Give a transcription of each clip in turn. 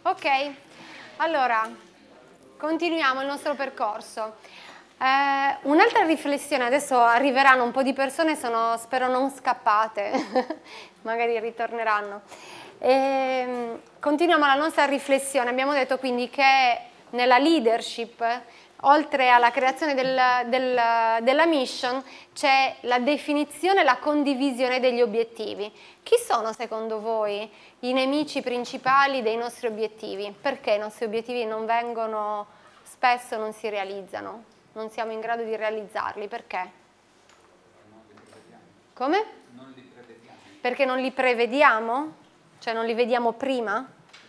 Ok, allora continuiamo il nostro percorso. Un'altra riflessione, adesso arriveranno un po' di persone, spero non scappate, magari ritorneranno. Continuiamo la nostra riflessione, abbiamo detto quindi che nella leadership, oltre alla creazione della mission, c'è la definizione e la condivisione degli obiettivi. Chi sono secondo voi i nemici principali dei nostri obiettivi? Perché i nostri obiettivi non vengono, spesso non si realizzano? Non siamo in grado di realizzarli, perché? Come? Non li prevediamo. Perché non li prevediamo? Cioè non li vediamo prima?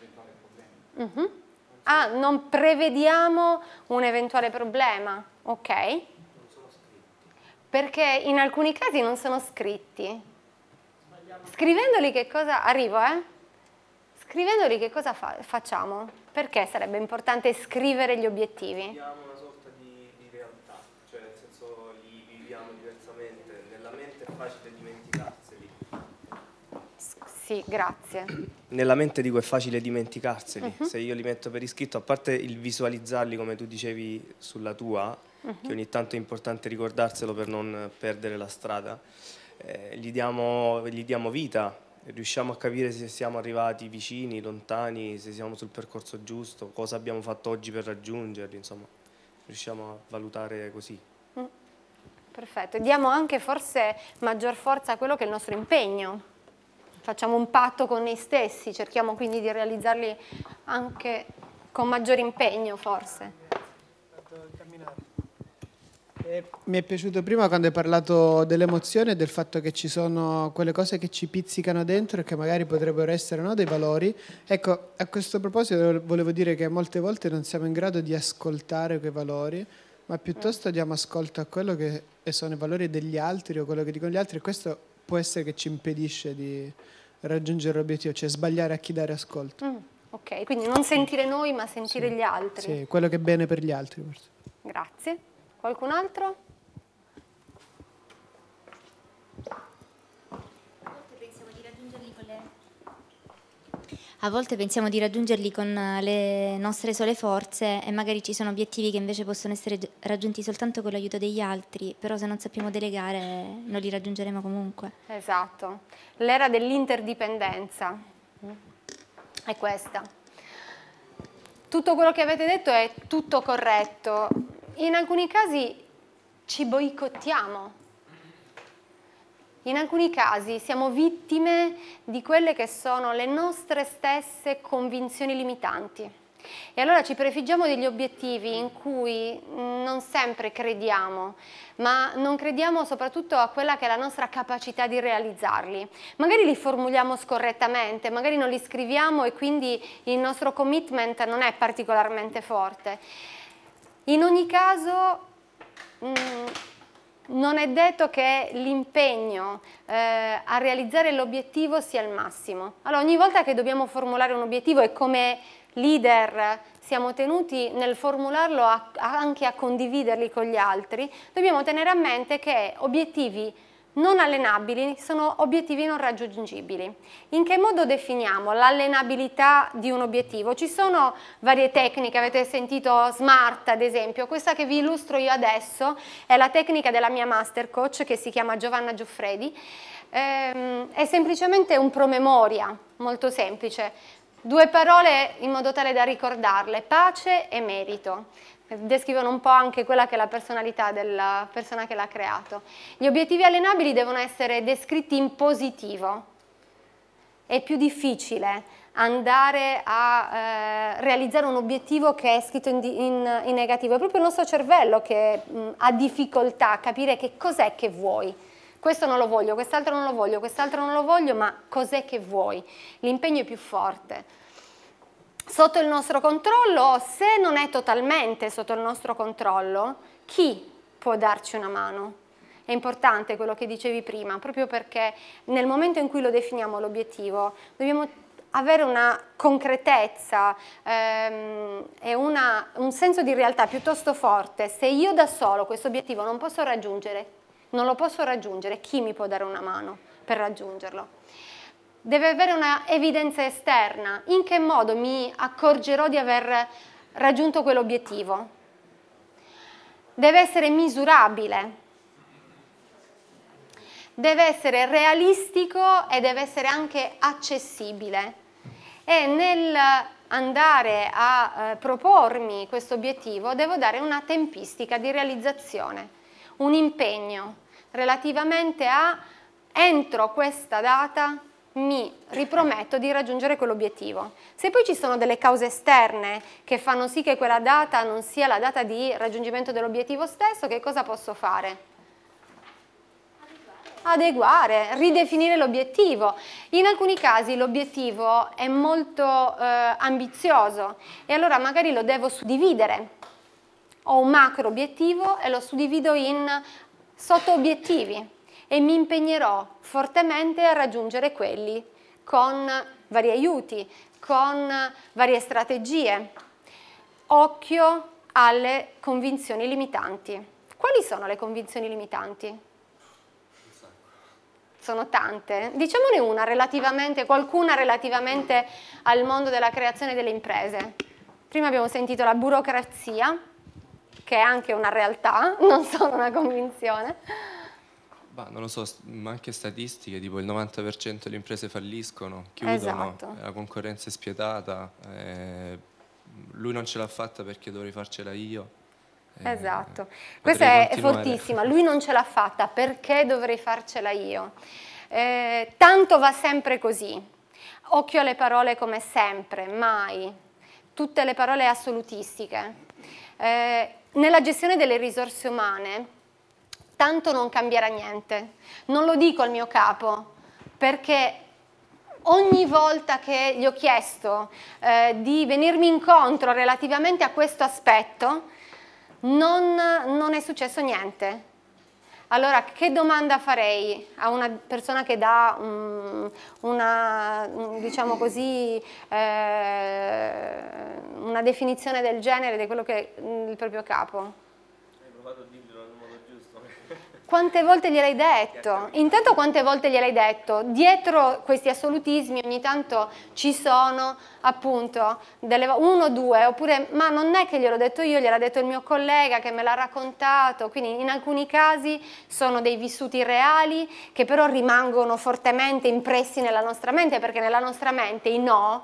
Ah, non prevediamo un eventuale problema, ok? Non sono scritti. Perché in alcuni casi non sono scritti. Scrivendoli che cosa... Arrivo, Scrivendoli che cosa facciamo? Perché sarebbe importante scrivere gli obiettivi? Viviamo una sorta di realtà, cioè nel senso li viviamo diversamente, nella mente è facile dimenticarseli. Sì, grazie. Nella mente dico è facile dimenticarseli, se io li metto per iscritto, a parte il visualizzarli come tu dicevi sulla tua, che ogni tanto è importante ricordarselo per non perdere la strada, gli diamo vita. Riusciamo a capire se siamo arrivati vicini, lontani, se siamo sul percorso giusto, cosa abbiamo fatto oggi per raggiungerli, insomma, riusciamo a valutare così. Perfetto, diamo anche forse maggior forza a quello che è il nostro impegno. Facciamo un patto con noi stessi, cerchiamo quindi di realizzarli anche con maggior impegno forse. Mi è piaciuto prima quando hai parlato dell'emozione e del fatto che ci sono quelle cose che ci pizzicano dentro e che magari potrebbero essere, no, dei valori. Ecco, a questo proposito volevo dire che molte volte non siamo in grado di ascoltare quei valori, ma piuttosto diamo ascolto a quello che sono i valori degli altri o quello che dicono gli altri, e questo può essere che ci impedisce di raggiungere l'obiettivo, cioè sbagliare a chi dare ascolto. Ok, quindi non sentire noi ma sentire gli altri. Sì, quello che è bene per gli altri. Forse. Grazie. Qualcun altro? A volte pensiamo di raggiungerli con le nostre sole forze e magari ci sono obiettivi che invece possono essere raggiunti soltanto con l'aiuto degli altri, però se non sappiamo delegare non li raggiungeremo comunque. Esatto, l'era dell'interdipendenza è questa. Tutto quello che avete detto è tutto corretto. In alcuni casi ci boicottiamo. In alcuni casi siamo vittime di quelle che sono le nostre stesse convinzioni limitanti. E allora ci prefiggiamo degli obiettivi in cui non sempre crediamo, ma non crediamo soprattutto a quella che è la nostra capacità di realizzarli. Magari li formuliamo scorrettamente, magari non li scriviamo e quindi il nostro commitment non è particolarmente forte. In ogni caso non è detto che l'impegno a realizzare l'obiettivo sia il massimo. Allora ogni volta che dobbiamo formulare un obiettivo e come leader siamo tenuti nel formularlo anche a condividerli con gli altri, dobbiamo tenere a mente che obiettivi non allenabili sono obiettivi non raggiungibili. In che modo definiamo l'allenabilità di un obiettivo? Ci sono varie tecniche, avete sentito SMART ad esempio, questa che vi illustro io adesso è la tecnica della mia master coach che si chiama Giovanna Gioffredi, è semplicemente un promemoria molto semplice, 2 parole in modo tale da ricordarle, pace e merito. Descrivono un po' anche quella che è la personalità della persona che l'ha creato. Gli obiettivi allenabili devono essere descritti in positivo. È più difficile andare a realizzare un obiettivo che è scritto in negativo. È proprio il nostro cervello che ha difficoltà a capire che cos'è che vuoi. Questo non lo voglio, quest'altro non lo voglio, quest'altro non lo voglio, ma cos'è che vuoi? L'impegno è più forte. Sotto il nostro controllo, se non è totalmente sotto il nostro controllo, chi può darci una mano? È importante quello che dicevi prima, proprio perché nel momento in cui lo definiamo l'obiettivo, dobbiamo avere una concretezza e un senso di realtà piuttosto forte. Se io da solo questo obiettivo non lo posso raggiungere, chi mi può dare una mano per raggiungerlo? deve avere una evidenza esterna. In che modo mi accorgerò di aver raggiunto quell'obiettivo? Deve essere misurabile, deve essere realistico e deve essere anche accessibile. E nel andare a propormi questo obiettivo devo dare una tempistica di realizzazione, un impegno relativamente a entro questa data mi riprometto di raggiungere quell'obiettivo. Se poi ci sono delle cause esterne che fanno sì che quella data non sia la data di raggiungimento dell'obiettivo stesso, che cosa posso fare? Adeguare, ridefinire l'obiettivo. In alcuni casi l'obiettivo è molto ambizioso e allora magari lo devo suddividere. Ho un macro obiettivo e lo suddivido in sotto-obiettivi e mi impegnerò fortemente a raggiungere quelli con vari aiuti, con varie strategie. Occhio alle convinzioni limitanti. Quali sono le convinzioni limitanti? Sono tante. Diciamone una relativamente, qualcuna relativamente al mondo della creazione delle imprese. Prima abbiamo sentito la burocrazia, che è anche una realtà, non solo una convinzione. Bah, non lo so, ma anche statistiche, tipo il 90% delle imprese falliscono, chiudono, Esatto. la concorrenza è spietata, lui non ce l'ha fatta perché dovrei farcela io. Esatto, potrei questa è continuare. fortissima, lui non ce l'ha fatta, perché dovrei farcela io? Tanto va sempre così, occhio alle parole come sempre, mai, tutte le parole assolutistiche. Nella gestione delle risorse umane, tanto non cambierà niente, non lo dico al mio capo, perché ogni volta che gli ho chiesto di venirmi incontro relativamente a questo aspetto, non è successo niente. Allora, che domanda farei a una persona che dà diciamo così, una definizione del genere di quello che è il proprio capo? Hai provato a dirglielo nel modo giusto? Quante volte gliel'hai detto? Intanto quante volte gliel'hai detto? Dietro questi assolutismi ogni tanto ci sono appunto uno o due, oppure ma non è che gliel'ho detto io, gliel'ha detto il mio collega che me l'ha raccontato, quindi in alcuni casi sono dei vissuti reali che però rimangono fortemente impressi nella nostra mente, perché nella nostra mente i no,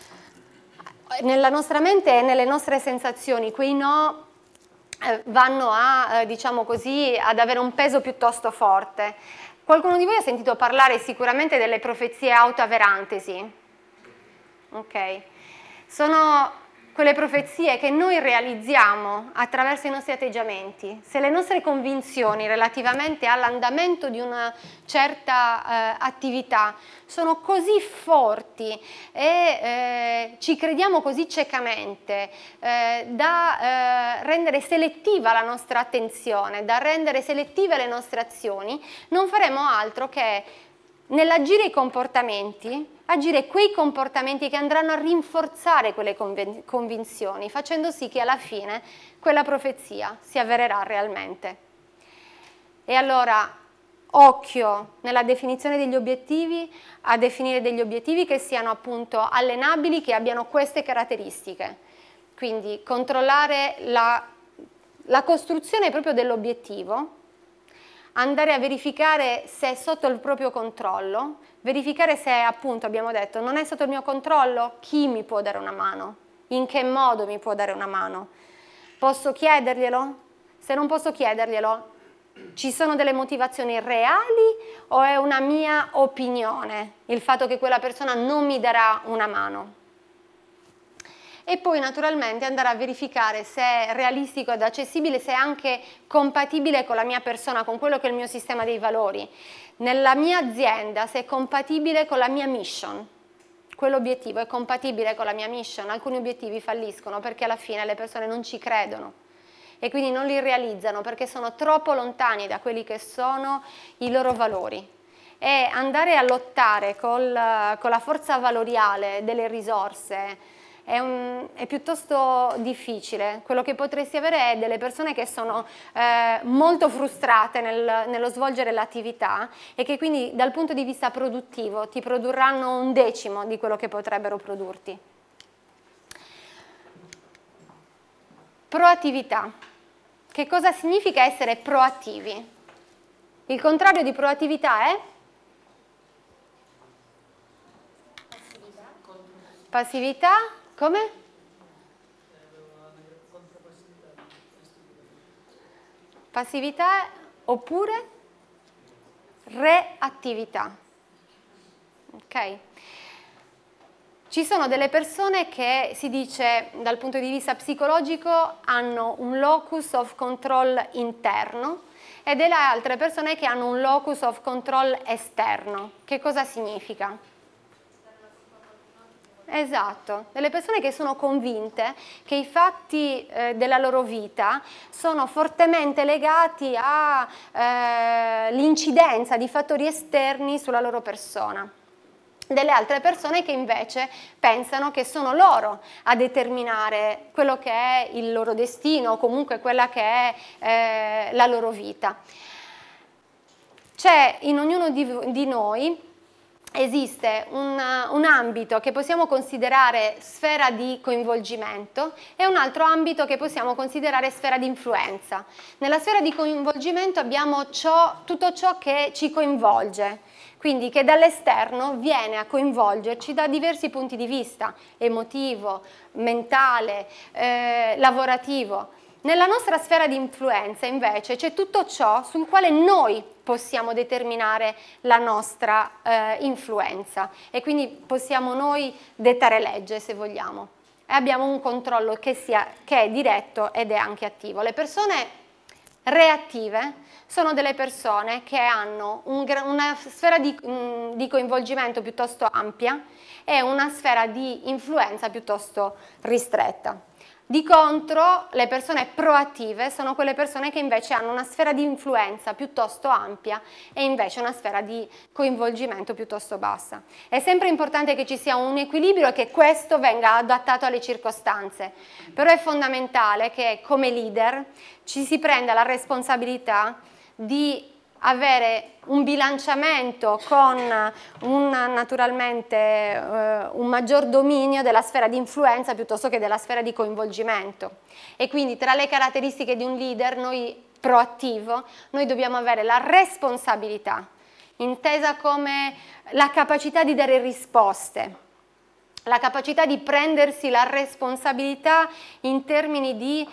nella nostra mente e nelle nostre sensazioni, quei no vanno a, diciamo così, ad avere un peso piuttosto forte. Qualcuno di voi ha sentito parlare sicuramente delle profezie autoavverantesi? Ok. Sono quelle profezie che noi realizziamo attraverso i nostri atteggiamenti. Se le nostre convinzioni relativamente all'andamento di una certa attività sono così forti e ci crediamo così ciecamente da rendere selettiva la nostra attenzione, da rendere selettive le nostre azioni, non faremo altro che nell'agire i comportamenti, agire quei comportamenti che andranno a rinforzare quelle convinzioni, facendo sì che alla fine quella profezia si avvererà realmente. E allora, occhio nella definizione degli obiettivi, a definire degli obiettivi che siano appunto allenabili, che abbiano queste caratteristiche. Quindi controllare la costruzione proprio dell'obiettivo, andare a verificare se è sotto il proprio controllo, verificare se appunto abbiamo detto non è sotto il mio controllo, chi mi può dare una mano, in che modo mi può dare una mano, posso chiederglielo? Se non posso chiederglielo, ci sono delle motivazioni reali o è una mia opinione il fatto che quella persona non mi darà una mano? E poi naturalmente andare a verificare se è realistico ed accessibile, se è anche compatibile con la mia persona, con quello che è il mio sistema dei valori. Nella mia azienda, se è compatibile con la mia mission, quell'obiettivo è compatibile con la mia mission. Alcuni obiettivi falliscono perché alla fine le persone non ci credono e quindi non li realizzano perché sono troppo lontani da quelli che sono i loro valori. E andare a lottare con la forza valoriale delle risorse è piuttosto difficile. Quello che potresti avere è delle persone che sono molto frustrate nello svolgere l'attività e che quindi dal punto di vista produttivo ti produrranno 1/10 di quello che potrebbero produrti. Proattività. Che cosa significa essere proattivi? Il contrario di proattività è? Passività. Come? Passività oppure reattività. Ok? Ci sono delle persone che, si dice dal punto di vista psicologico, hanno un locus of control interno e delle altre persone che hanno un locus of control esterno. Che cosa significa? Esatto, delle persone che sono convinte che i fatti della loro vita sono fortemente legati all'incidenza di fattori esterni sulla loro persona. Delle altre persone che invece pensano che sono loro a determinare quello che è il loro destino o comunque quella che è la loro vita. C'è in ognuno di noi esiste un ambito che possiamo considerare sfera di coinvolgimento e un altro ambito che possiamo considerare sfera di influenza. Nella sfera di coinvolgimento abbiamo tutto ciò che ci coinvolge, quindi che dall'esterno viene a coinvolgerci da diversi punti di vista, emotivo, mentale, lavorativo. Nella nostra sfera di influenza invece c'è tutto ciò sul quale noi possiamo determinare la nostra influenza e quindi possiamo noi dettare legge se vogliamo e abbiamo un controllo che è diretto ed è anche attivo. Le persone reattive sono delle persone che hanno una sfera di coinvolgimento piuttosto ampia e una sfera di influenza piuttosto ristretta. Di contro, le persone proattive sono quelle persone che invece hanno una sfera di influenza piuttosto ampia e invece una sfera di coinvolgimento piuttosto bassa. È sempre importante che ci sia un equilibrio e che questo venga adattato alle circostanze, però è fondamentale che come leader ci si prenda la responsabilità di avere un bilanciamento con naturalmente un maggior dominio della sfera di influenza piuttosto che della sfera di coinvolgimento e quindi tra le caratteristiche di un leader proattivo noi dobbiamo avere la responsabilità intesa come la capacità di dare risposte, la capacità di prendersi la responsabilità in termini di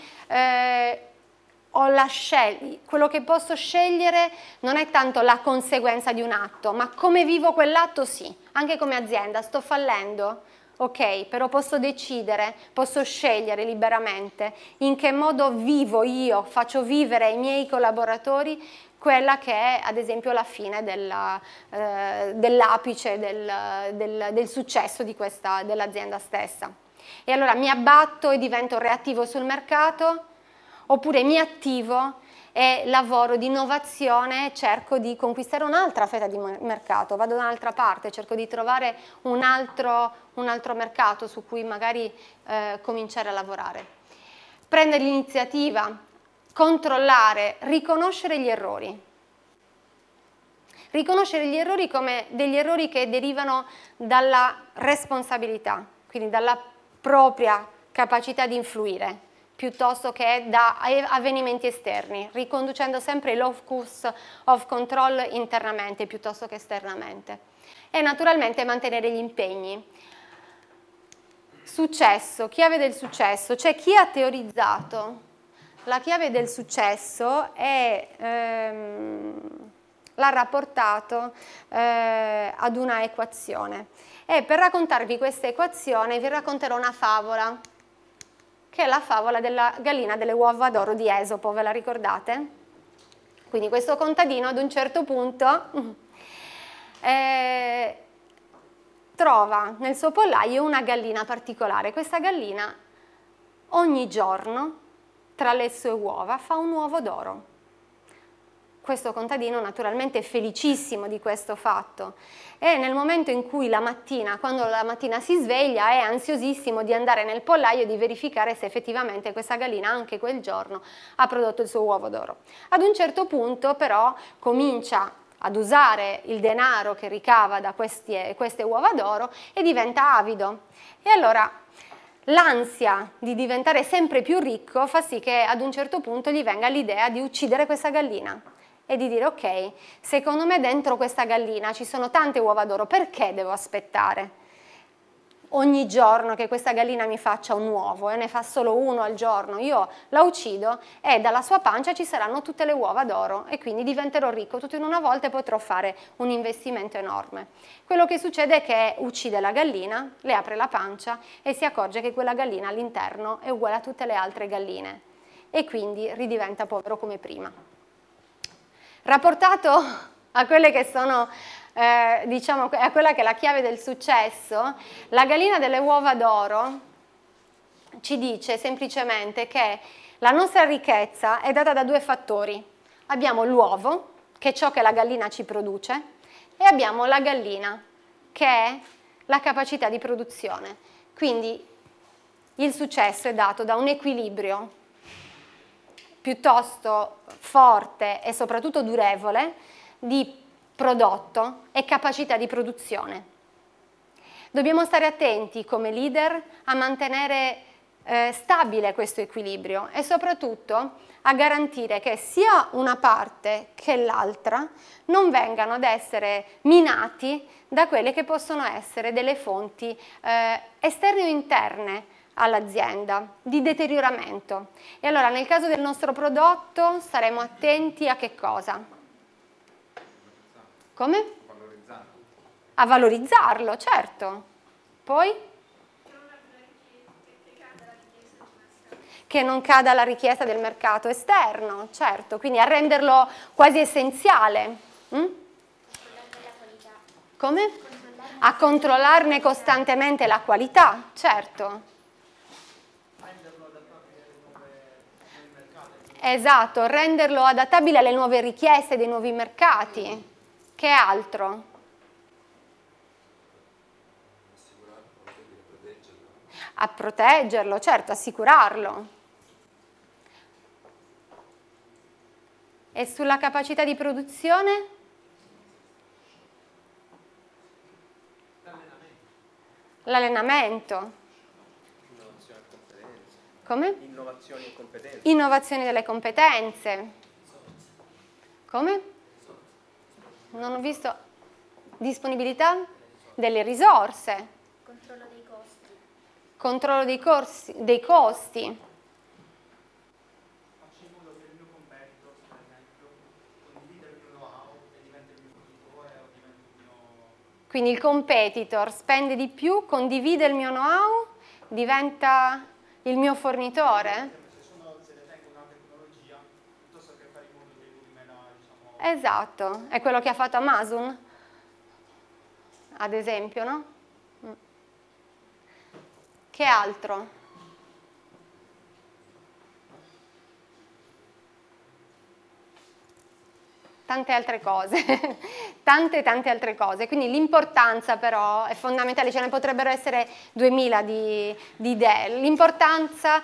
quello che posso scegliere non è tanto la conseguenza di un atto, ma come vivo quell'atto sì, anche come azienda, sto fallendo, ok, però posso decidere, posso scegliere liberamente in che modo vivo io, faccio vivere ai miei collaboratori quella che è ad esempio la fine dell'apice del successo dell'azienda stessa. E allora mi abbatto e divento reattivo sul mercato, oppure mi attivo e lavoro di innovazione e cerco di conquistare un'altra fetta di mercato, vado da un'altra parte, cerco di trovare un altro mercato su cui magari cominciare a lavorare. Prendere l'iniziativa, controllare, riconoscere gli errori. Riconoscere gli errori come degli errori che derivano dalla responsabilità, quindi dalla propria capacità di influire, piuttosto che da avvenimenti esterni, riconducendo sempre il locus of control internamente piuttosto che esternamente. E naturalmente mantenere gli impegni. Successo, chiave del successo, c'è chi ha teorizzato. La chiave del successo l'ha rapportato ad una equazione. E per raccontarvi questa equazione vi racconterò una favola, che è la favola della gallina delle uova d'oro di Esopo, ve la ricordate? Quindi questo contadino ad un certo punto trova nel suo pollaio una gallina particolare. Questa gallina ogni giorno tra le sue uova fa un uovo d'oro. questo contadino naturalmente è felicissimo di questo fatto e nel momento in cui la mattina, quando la mattina si sveglia, è ansiosissimo di andare nel pollaio e di verificare se effettivamente questa gallina anche quel giorno ha prodotto il suo uovo d'oro. Ad un certo punto però comincia ad usare il denaro che ricava da queste uova d'oro e diventa avido. E allora l'ansia di diventare sempre più ricco fa sì che ad un certo punto gli venga l'idea di uccidere questa gallina e di dire ok, secondo me dentro questa gallina ci sono tante uova d'oro, perché devo aspettare ogni giorno che questa gallina mi faccia un uovo e ne fa solo uno al giorno? Io la uccido e dalla sua pancia ci saranno tutte le uova d'oro e quindi diventerò ricco tutto in una volta e potrò fare un investimento enorme. Quello che succede è che uccide la gallina, le apre la pancia e si accorge che quella gallina all'interno è uguale a tutte le altre galline e quindi ridiventa povero come prima. Rapportato a quelle che sono diciamo, a quella che è la chiave del successo, la gallina delle uova d'oro ci dice semplicemente che la nostra ricchezza è data da due fattori. Abbiamo l'uovo, che è ciò che la gallina ci produce, e abbiamo la gallina, che è la capacità di produzione. Quindi il successo è dato da un equilibrio piuttosto forte e soprattutto durevole di prodotto e capacità di produzione. Dobbiamo stare attenti come leader a mantenere stabile questo equilibrio e soprattutto a garantire che sia una parte che l'altra non vengano ad essere minati da quelle che possono essere delle fonti esterne o interne all'azienda, di deterioramento. E allora nel caso del nostro prodotto staremo attenti a che cosa? Come? A valorizzarlo, certo. Poi? Che non cada la richiesta del mercato esterno, certo, quindi a renderlo quasi essenziale. Come? A controllarne costantemente la qualità, certo. Esatto, renderlo adattabile alle nuove richieste dei nuovi mercati. Che altro? A proteggerlo, certo, assicurarlo. E sulla capacità di produzione? L'allenamento. Come? Innovazioni e competenze. Innovazione delle competenze. Come? Non ho visto. Disponibilità delle risorse. Controllo dei costi. Controllo dei costi. Faccio in modo che il mio competitor, per esempio, condivida il mio know-how e diventa il mio fornitore o diventa il mio... Quindi il competitor spende di più, condivide il mio know-how, diventa il mio fornitore? Se detengo una tecnologia, piuttosto che fare in modo che lui me la, diciamo... Esatto, è quello che ha fatto Amazon, ad esempio, no? Che altro? Tante altre cose, tante altre cose, quindi l'importanza però è fondamentale, ce ne potrebbero essere 2000 di idee. L'importante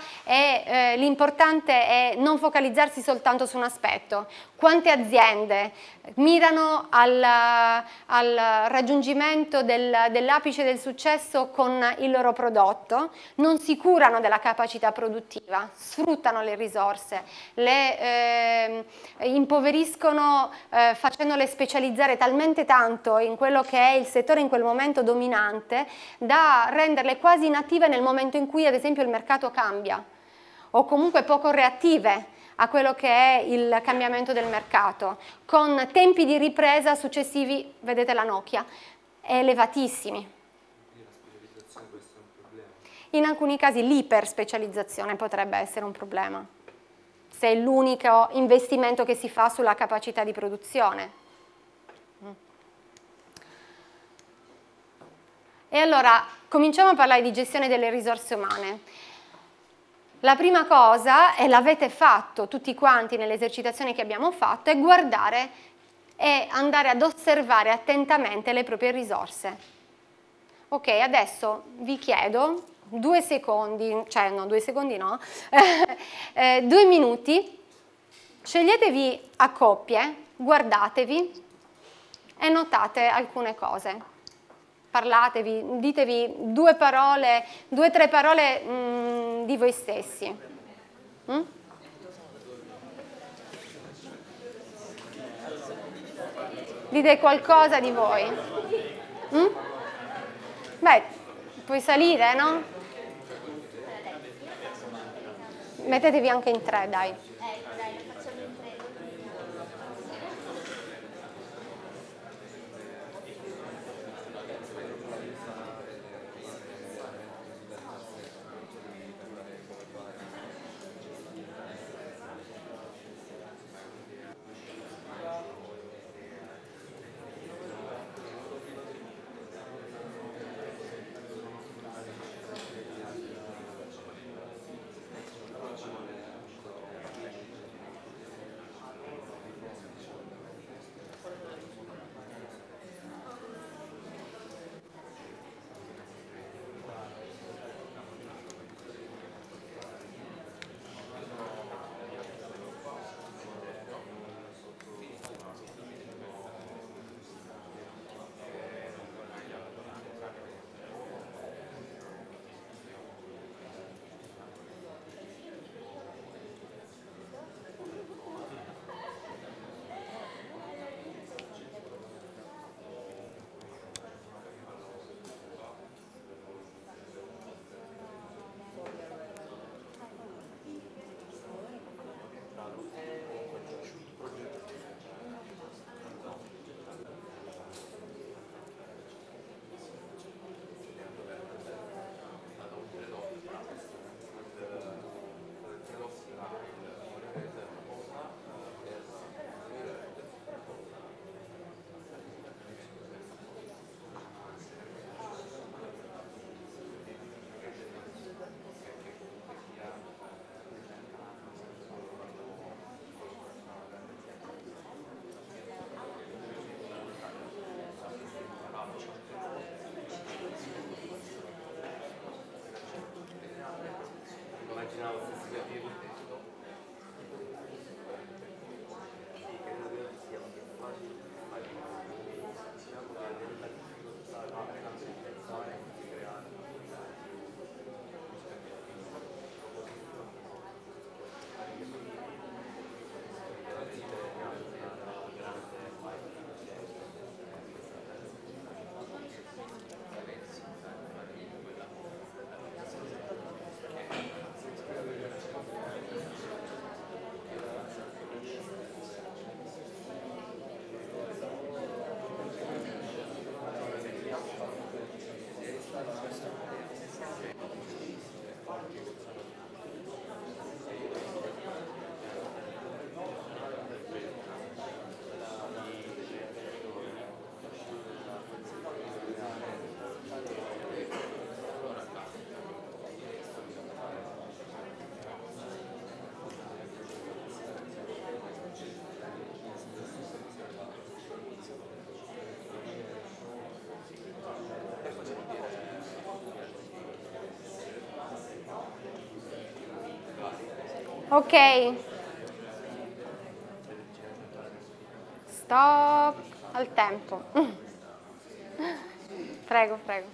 è non focalizzarsi soltanto su un aspetto. Quante aziende mirano al raggiungimento dell'apice del successo con il loro prodotto, non si curano della capacità produttiva, sfruttano le risorse, le impoveriscono facendole specializzare talmente tanto in quello che è il settore in quel momento dominante da renderle quasi inattive nel momento in cui ad esempio il mercato cambia o comunque poco reattive a quello che è il cambiamento del mercato, con tempi di ripresa successivi, vedete la Nokia, elevatissimi. In alcuni casi l'iperspecializzazione potrebbe essere un problema, se è l'unico investimento che si fa sulla capacità di produzione. E allora cominciamo a parlare di gestione delle risorse umane. la prima cosa, e l'avete fatto tutti quanti nelle esercitazioni che abbiamo fatto, è guardare e andare ad osservare attentamente le proprie risorse. Ok, adesso vi chiedo 2 secondi, cioè no, 2 secondi no, 2 minuti, sceglietevi a coppie, guardatevi e notate alcune cose. Parlatevi, ditevi 2 parole, 2 o 3 parole di voi stessi. Dite qualcosa di voi. Beh, puoi salire, no? Mettetevi anche in 3, dai. Ok. Stop al tempo. Prego, prego.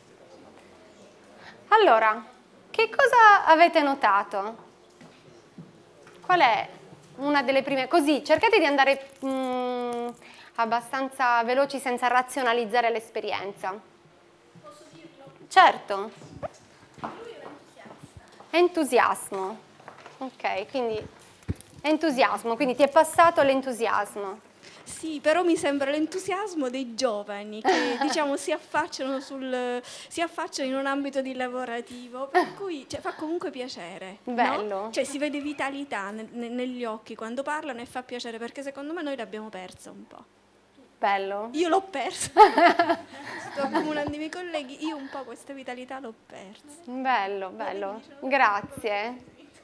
Allora, che cosa avete notato? Qual è una delle prime? Così, cercate di andare abbastanza veloci senza razionalizzare l'esperienza. Posso dirlo? Certo. Lui è entusiasta. Entusiasmo. Ok, quindi entusiasmo, quindi ti è passato l'entusiasmo. Sì, però mi sembra l'entusiasmo dei giovani che diciamo si affacciano in un ambito di lavorativo, per cui fa comunque piacere. Bello. No? Cioè si vede vitalità negli occhi quando parlano e fa piacere, perché secondo me noi l'abbiamo persa un po'. Bello. Io l'ho persa. Sto accumulando i miei colleghi, io un po' questa vitalità l'ho persa. Bello, bello. Grazie.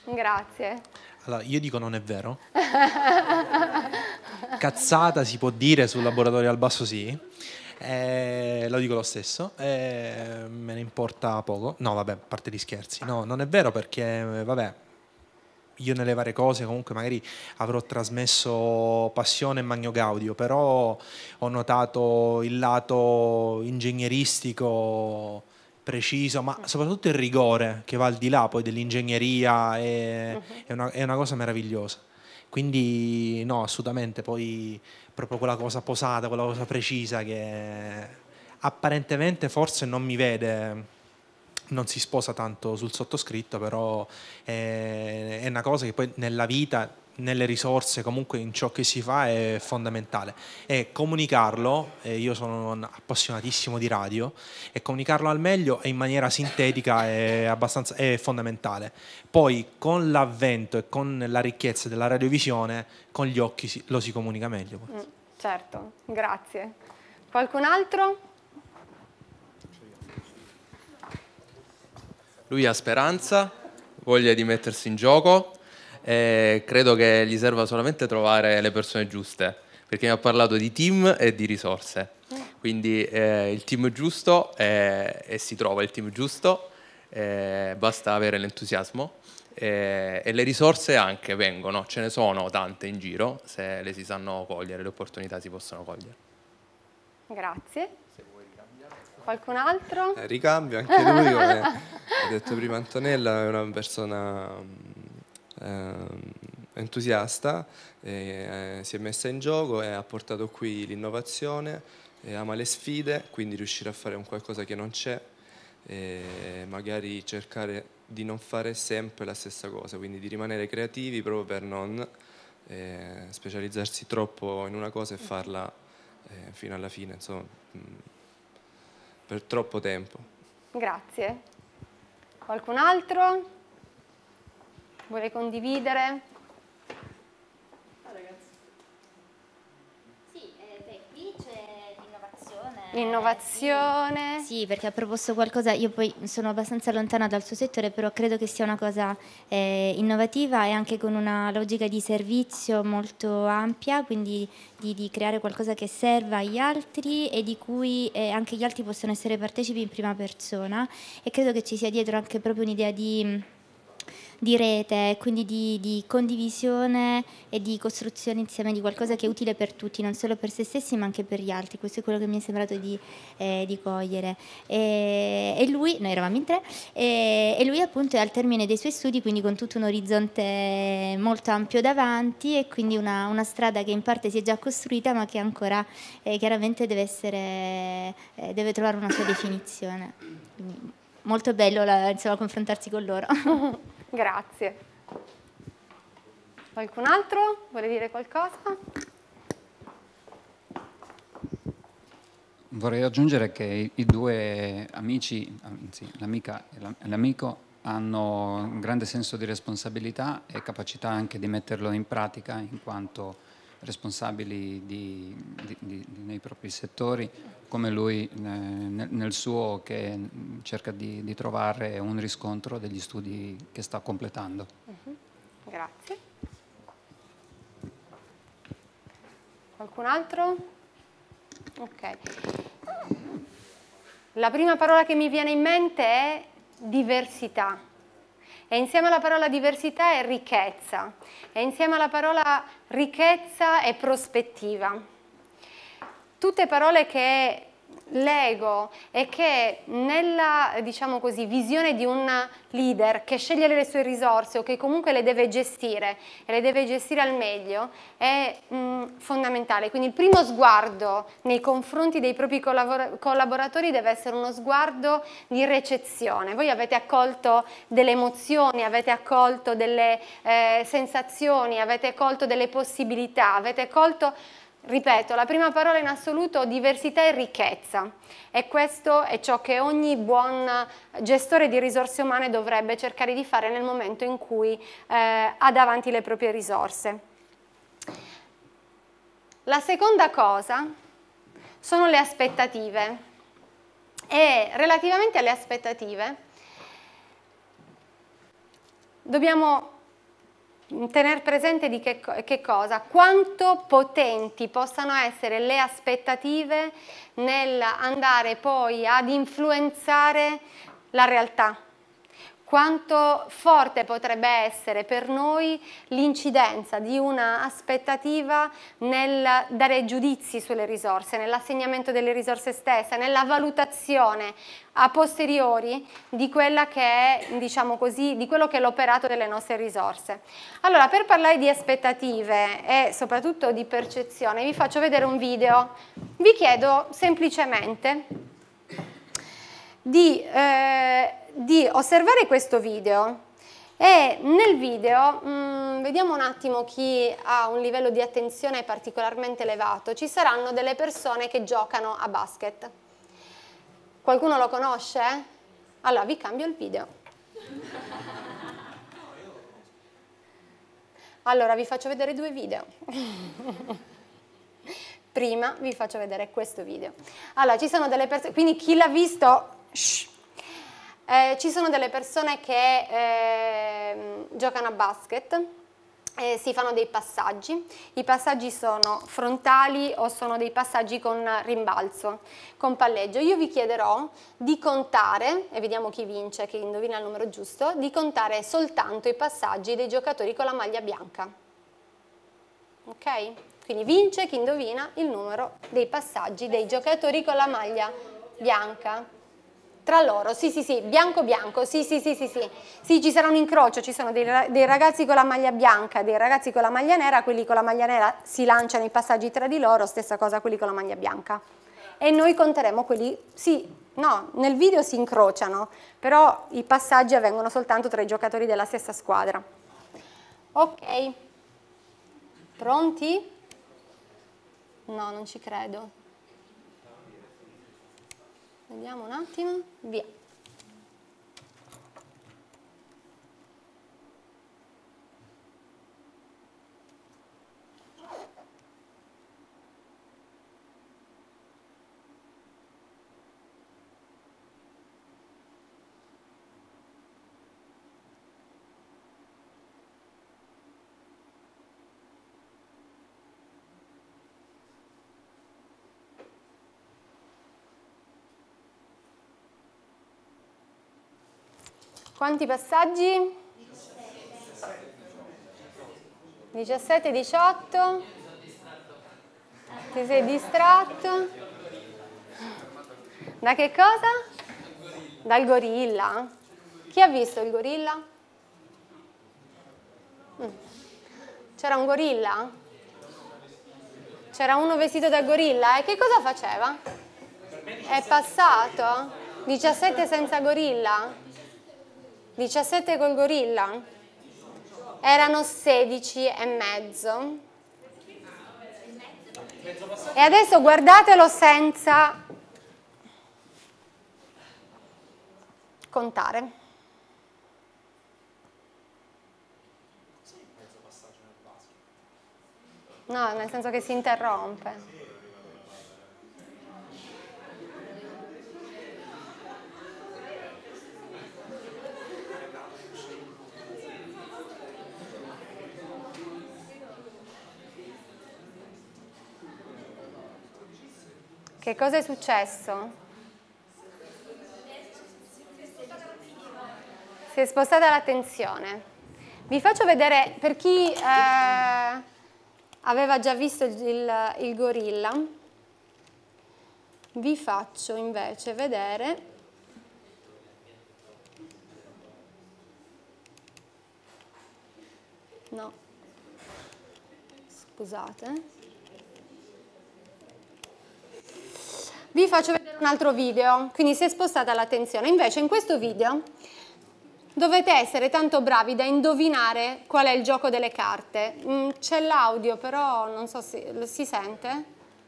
Grazie. Allora, io dico non è vero. Cazzata si può dire sul laboratorio al basso, sì. Lo dico lo stesso. Me ne importa poco. No, vabbè, a parte gli scherzi. No, non è vero perché, vabbè, io nelle varie cose comunque magari avrò trasmesso passione e magno gaudio, però ho notato il lato ingegneristico preciso, ma soprattutto il rigore che va al di là poi dell'ingegneria, è una cosa meravigliosa. Quindi no, assolutamente, poi proprio quella cosa posata, quella cosa precisa che apparentemente forse non mi vede, non si sposa tanto sul sottoscritto, però è una cosa che poi nella vita, nelle risorse, comunque in ciò che si fa è fondamentale. E comunicarlo, io sono un appassionatissimo di radio, e comunicarlo al meglio e in maniera sintetica è fondamentale. Poi con l'avvento e con la ricchezza della radiovisione, con gli occhi lo si comunica meglio. Certo, grazie. Qualcun altro? Lui ha speranza, voglia di mettersi in gioco e credo che gli serva solamente trovare le persone giuste, perché mi ha parlato di team e di risorse. Quindi il team giusto e si trova il team giusto, basta avere l'entusiasmo e le risorse anche vengono, ce ne sono tante in giro, se le si sanno cogliere, le opportunità si possono cogliere. Grazie. Qualcun altro? Ricambio, anche lui, come ha detto prima Antonella, è una persona entusiasta, si è messa in gioco e ha portato qui l'innovazione, ama le sfide, quindi riuscire a fare un qualcosa che non c'è e magari cercare di non fare sempre la stessa cosa, quindi di rimanere creativi proprio per non specializzarsi troppo in una cosa e farla fino alla fine, insomma, per troppo tempo. Grazie. Qualcun altro? Vuole condividere? Qui c'è l'innovazione. L'innovazione. Sì, perché ha proposto qualcosa, io poi sono abbastanza lontana dal suo settore, però credo che sia una cosa innovativa e anche con una logica di servizio molto ampia, quindi di creare qualcosa che serva agli altri e di cui anche gli altri possono essere partecipi in prima persona, e credo che ci sia dietro anche proprio un'idea di rete, quindi di condivisione e di costruzione insieme di qualcosa che è utile per tutti, non solo per se stessi ma anche per gli altri. Questo è quello che mi è sembrato di cogliere. E lui, noi eravamo in tre, e lui appunto è al termine dei suoi studi, quindi con tutto un orizzonte molto ampio davanti, e quindi una strada che in parte si è già costruita ma che ancora chiaramente deve trovare una sua definizione. Quindi, molto bello insomma, confrontarsi con loro. Grazie. Qualcun altro vuole dire qualcosa? Vorrei aggiungere che i due amici, anzi l'amica e l'amico, hanno un grande senso di responsabilità e capacità anche di metterlo in pratica in quanto responsabili nei propri settori, come lui nel suo, che cerca di trovare un riscontro degli studi che sta completando. Grazie. Qualcun altro? Ok. La prima parola che mi viene in mente è diversità. E insieme alla parola diversità è ricchezza, e insieme alla parola ricchezza è prospettiva. Tutte parole che lego e che nella, diciamo così, visione di un leader che sceglie le sue risorse o che comunque le deve gestire e le deve gestire al meglio è fondamentale. Quindi il primo sguardo nei confronti dei propri collaboratori deve essere uno sguardo di recezione. Voi avete accolto delle emozioni, avete accolto delle sensazioni, avete colto delle possibilità, avete colto... Ripeto, la prima parola in assoluto, diversità e ricchezza, e questo è ciò che ogni buon gestore di risorse umane dovrebbe cercare di fare nel momento in cui ha davanti le proprie risorse. La seconda cosa sono le aspettative, e relativamente alle aspettative dobbiamo tener presente di che cosa? Quanto potenti possano essere le aspettative nell'andare poi ad influenzare la realtà. Quanto forte potrebbe essere per noi l'incidenza di una aspettativa nel dare giudizi sulle risorse, nell'assegnamento delle risorse stesse, nella valutazione a posteriori di quella che è, diciamo così, di quello che è l'operato delle nostre risorse. Allora, per parlare di aspettative e soprattutto di percezione, vi faccio vedere un video. Vi chiedo semplicemente di osservare questo video e nel video, vediamo un attimo chi ha un livello di attenzione particolarmente elevato, ci saranno delle persone che giocano a basket. Qualcuno lo conosce? Allora vi cambio il video. Allora vi faccio vedere due video. Prima vi faccio vedere questo video. Allora ci sono delle persone, quindi chi l'ha visto... ci sono delle persone che giocano a basket, si fanno dei passaggi, i passaggi sono frontali o sono dei passaggi con rimbalzo, con palleggio. Io vi chiederò di contare, e vediamo chi vince, chi indovina il numero giusto, di contare soltanto i passaggi dei giocatori con la maglia bianca. Ok? Quindi vince chi indovina il numero dei passaggi dei giocatori con la maglia bianca. Tra loro, sì, bianco, sì, ci sarà un incrocio, ci sono dei ragazzi con la maglia bianca, dei ragazzi con la maglia nera, quelli con la maglia nera si lanciano i passaggi tra di loro, stessa cosa quelli con la maglia bianca. E noi conteremo quelli, nel video si incrociano, però i passaggi avvengono soltanto tra i giocatori della stessa squadra. Ok, pronti? No, non ci credo. Vediamo un attimo, via. Quanti passaggi? 17, 18? Ti sei distratto? Da che cosa? Dal gorilla? Chi ha visto il gorilla? C'era un gorilla? C'era uno vestito da gorilla? E che cosa faceva? È passato? 17 senza gorilla? 17 col gorilla? Erano 16 e mezzo. E adesso guardatelo senza contare. No, nel senso che si interrompe. Che cosa è successo? Si è spostata l'attenzione. Vi faccio vedere, per chi aveva già visto il gorilla, vi faccio invece vedere no, scusate. Vi faccio vedere un altro video, quindi si è spostata l'attenzione. Invece in questo video dovete essere tanto bravi da indovinare qual è il gioco delle carte. C'è l'audio, però non so se si sente.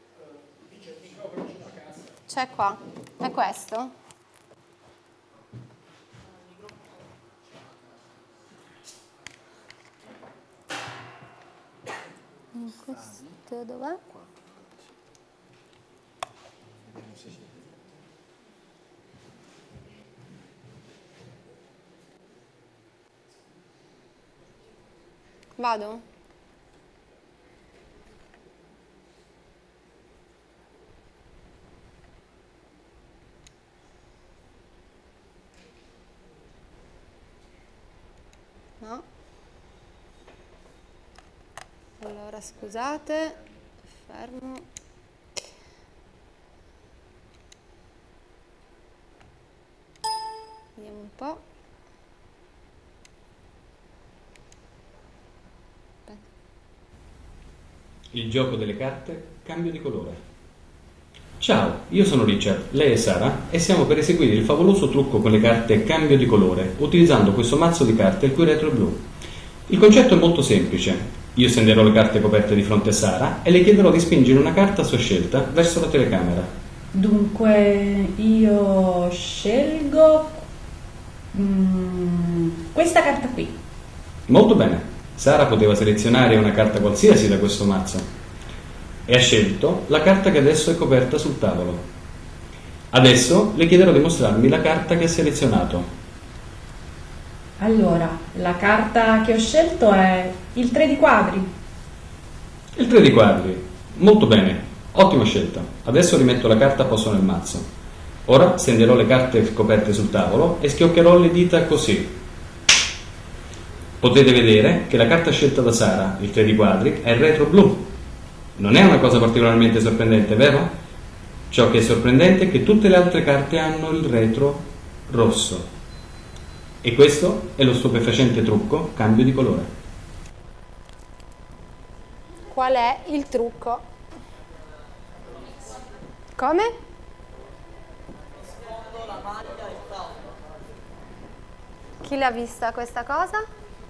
C'è qua, è questo. Questo dov'è? Vado? No. Allora, scusate, fermo. Vediamo un po'. Aspetta. Il gioco delle carte, cambio di colore. Ciao, io sono Richard, lei è Sara e siamo per eseguire il favoloso trucco con le carte cambio di colore, utilizzando questo mazzo di carte il cui retro è blu. Il concetto è molto semplice. Io stenderò le carte coperte di fronte a Sara e le chiederò di spingere una carta a sua scelta verso la telecamera. Dunque, io scelgo questa carta qui. Molto bene. Sara poteva selezionare una carta qualsiasi da questo mazzo e ha scelto la carta che adesso è coperta sul tavolo. Adesso le chiederò di mostrarmi la carta che ha selezionato. Allora, la carta che ho scelto è il 3 di quadri. Il 3 di quadri. Molto bene. Ottima scelta. Adesso rimetto la carta a posto nel mazzo. Ora stenderò le carte coperte sul tavolo e schioccherò le dita così. Potete vedere che la carta scelta da Sara, il 3 di quadri, è il retro blu. Non è una cosa particolarmente sorprendente, vero? Ciò che è sorprendente è che tutte le altre carte hanno il retro rosso. E questo è lo stupefacente trucco cambio di colore. Qual è il trucco? Come? Chi l'ha vista questa cosa?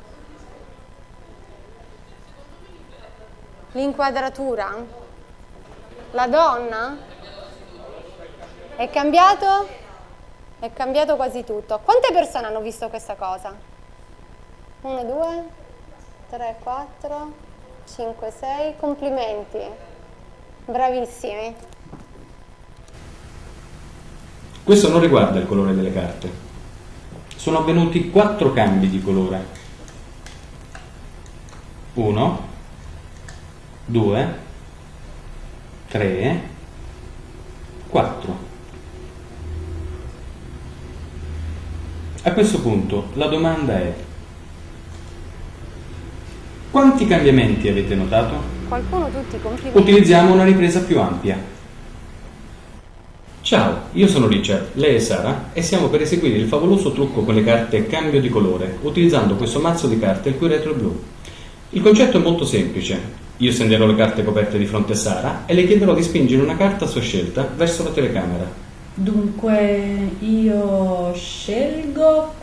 L'inquadratura? La donna? È cambiato? È cambiato quasi tutto. Quante persone hanno visto questa cosa? 1, 2, 3, 4, 5, 6. Complimenti. Bravissimi. Questo non riguarda il colore delle carte. Sono avvenuti 4 cambi di colore. 1, 2, 3, 4. A questo punto la domanda è: quanti cambiamenti avete notato? Qualcuno tutti, complimenti. Utilizziamo una ripresa più ampia. Ciao, io sono Richard, lei è Sara e siamo per eseguire il favoloso trucco con le carte cambio di colore, utilizzando questo mazzo di carte il cui retro è blu. Il concetto è molto semplice. Io stenderò le carte coperte di fronte a Sara e le chiederò di spingere una carta a sua scelta verso la telecamera. Dunque, io scelgo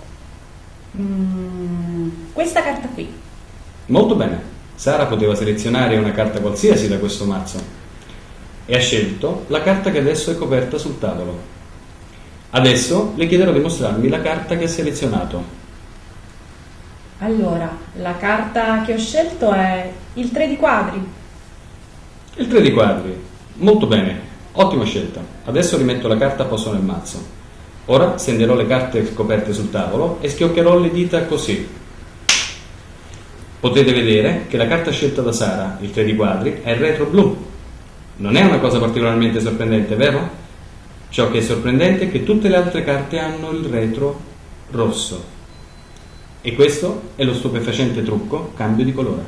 questa carta qui. Molto bene. Sara poteva selezionare una carta qualsiasi da questo mazzo e ha scelto la carta che adesso è coperta sul tavolo. Adesso le chiederò di mostrarmi la carta che ha selezionato. Allora, la carta che ho scelto è il 3 di quadri. Il 3 di quadri. Molto bene. Ottima scelta. Adesso rimetto la carta a posto nel mazzo. Ora stenderò le carte coperte sul tavolo e schioccherò le dita così. Potete vedere che la carta scelta da Sara, il 3 di quadri, è il retro blu. Non è una cosa particolarmente sorprendente, vero? Ciò che è sorprendente è che tutte le altre carte hanno il retro rosso. E questo è lo stupefacente trucco cambio di colore.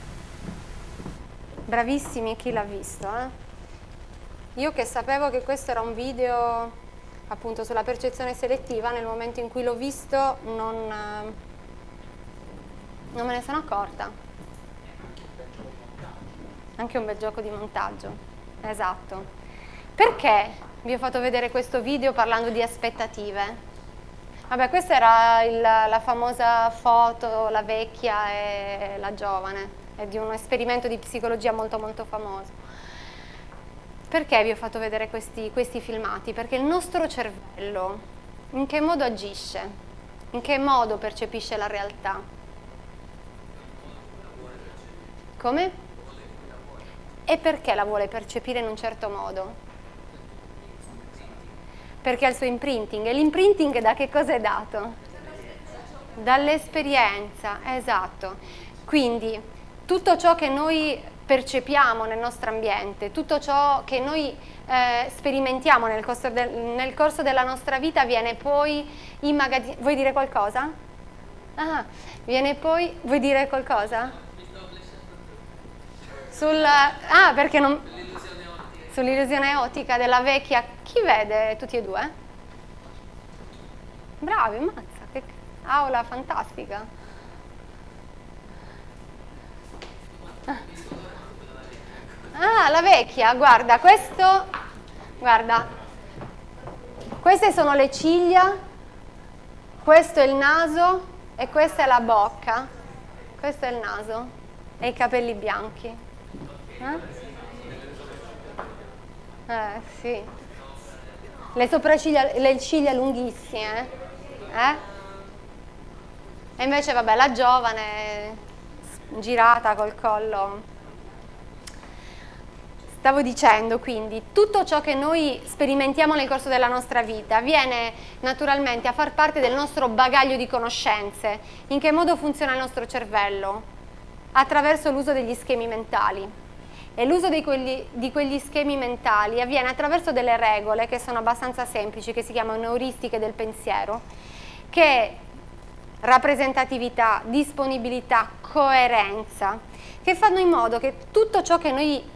Bravissimi chi l'ha visto, Io che sapevo che questo era un video appunto sulla percezione selettiva, nel momento in cui l'ho visto non me ne sono accorta. Anche un bel gioco di montaggio, esatto. Perché vi ho fatto vedere questo video parlando di aspettative? Vabbè, questa era la famosa foto, la vecchia e la giovane, è di un esperimento di psicologia molto molto famoso. Perché vi ho fatto vedere questi filmati? Perché il nostro cervello in che modo agisce? In che modo percepisce la realtà? Come? E perché la vuole percepire in un certo modo? Perché ha il suo imprinting. E l'imprinting da che cosa è dato? Dall'esperienza, esatto. Quindi tutto ciò che noi percepiamo nel nostro ambiente, tutto ciò che noi sperimentiamo nel corso della nostra vita viene poi immagazzinato. Vuoi dire qualcosa? Ah, viene poi... Vuoi dire qualcosa? Perché non... Sull'illusione ottica della vecchia... Chi vede tutti e due? Bravi, mazza, che aula fantastica. Ah, la vecchia, guarda, guarda, queste sono le ciglia, questo è il naso e questa è la bocca, questo è il naso e i capelli bianchi. Sì. Le sopracciglia, le ciglia lunghissime, E invece, vabbè, la giovane girata col collo. Stavo dicendo, quindi, tutto ciò che noi sperimentiamo nel corso della nostra vita viene naturalmente a far parte del nostro bagaglio di conoscenze. In che modo funziona il nostro cervello? Attraverso l'uso degli schemi mentali. E l'uso di quegli schemi mentali avviene attraverso delle regole che sono abbastanza semplici, che si chiamano euristiche del pensiero, che rappresentatività, disponibilità, coerenza, che fanno in modo che tutto ciò che noi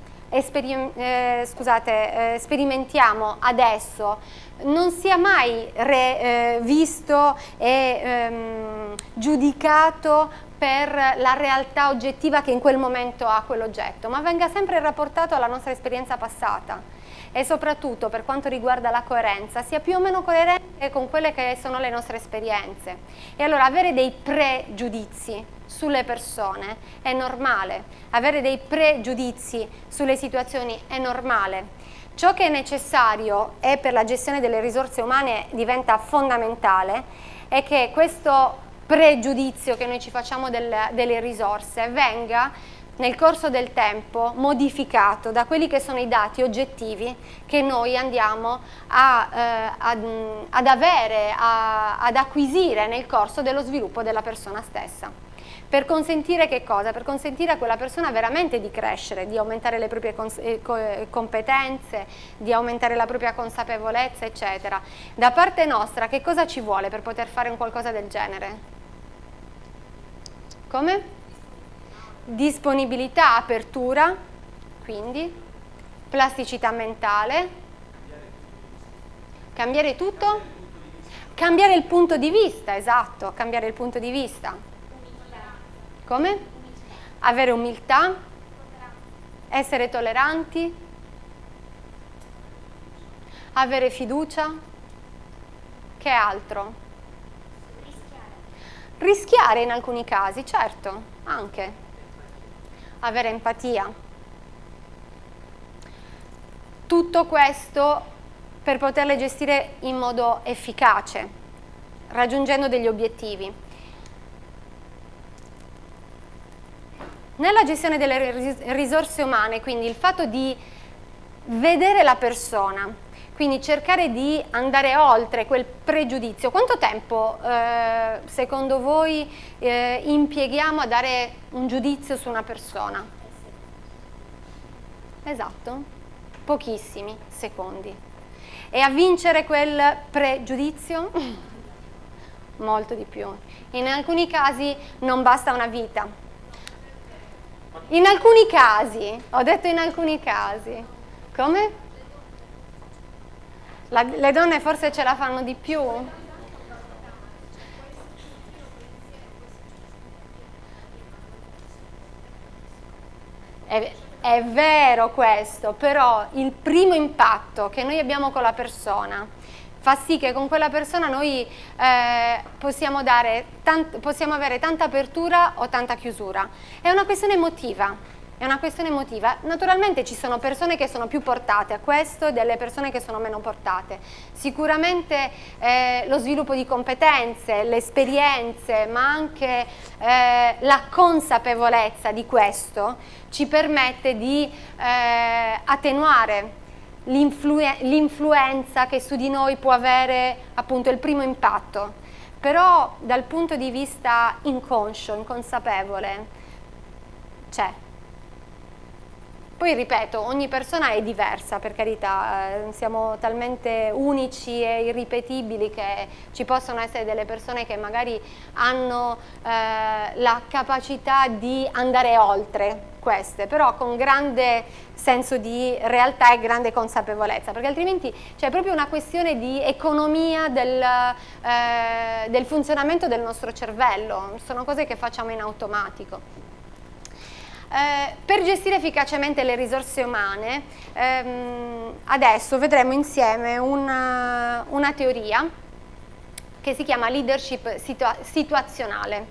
sperimentiamo adesso non sia mai visto e giudicato per la realtà oggettiva che in quel momento ha quell'oggetto, ma venga sempre rapportato alla nostra esperienza passata e soprattutto per quanto riguarda la coerenza sia più o meno coerente con quelle che sono le nostre esperienze. E allora avere dei pregiudizi sulle persone è normale, avere dei pregiudizi sulle situazioni è normale. Ciò che è necessario e per la gestione delle risorse umane diventa fondamentale è che questo pregiudizio che noi ci facciamo delle risorse venga nel corso del tempo modificato da quelli che sono i dati oggettivi che noi andiamo ad avere, ad acquisire nel corso dello sviluppo della persona stessa. Per consentire che cosa? Per consentire a quella persona veramente di crescere, di aumentare le proprie competenze, di aumentare la propria consapevolezza, eccetera. Da parte nostra, che cosa ci vuole per poter fare un qualcosa del genere? Come? Disponibilità, apertura, quindi plasticità mentale, cambiare tutto, cambiare il punto di vista, esatto, cambiare il punto di vista. Come? Avere umiltà, essere tolleranti, avere fiducia, che altro? Rischiare in alcuni casi, certo, anche. Avere empatia. Tutto questo per poterle gestire in modo efficace, raggiungendo degli obiettivi. Nella gestione delle risorse umane, quindi il fatto di vedere la persona, quindi cercare di andare oltre quel pregiudizio. Quanto tempo secondo voi impieghiamo a dare un giudizio su una persona? Esatto, pochissimi secondi. E a vincere quel pregiudizio? Molto di più. In alcuni casi non basta una vita. In alcuni casi, ho detto in alcuni casi. Come? Le donne forse ce la fanno di più? È vero questo, però il primo impatto che noi abbiamo con la persona fa sì che con quella persona noi possiamo avere tanta apertura o tanta chiusura. È una questione emotiva. È una questione emotiva. Naturalmente ci sono persone che sono più portate a questo e delle persone che sono meno portate. Sicuramente lo sviluppo di competenze, le esperienze, ma anche la consapevolezza di questo ci permette di attenuare l'influenza che su di noi può avere appunto il primo impatto. Però dal punto di vista inconscio, inconsapevole, c'è. Poi ripeto, ogni persona è diversa, per carità, siamo talmente unici e irripetibili che ci possono essere delle persone che magari hanno la capacità di andare oltre queste, però con grande senso di realtà e grande consapevolezza, perché altrimenti c'è proprio una questione di economia del funzionamento del nostro cervello, sono cose che facciamo in automatico. Per gestire efficacemente le risorse umane, adesso vedremo insieme una teoria che si chiama leadership situazionale.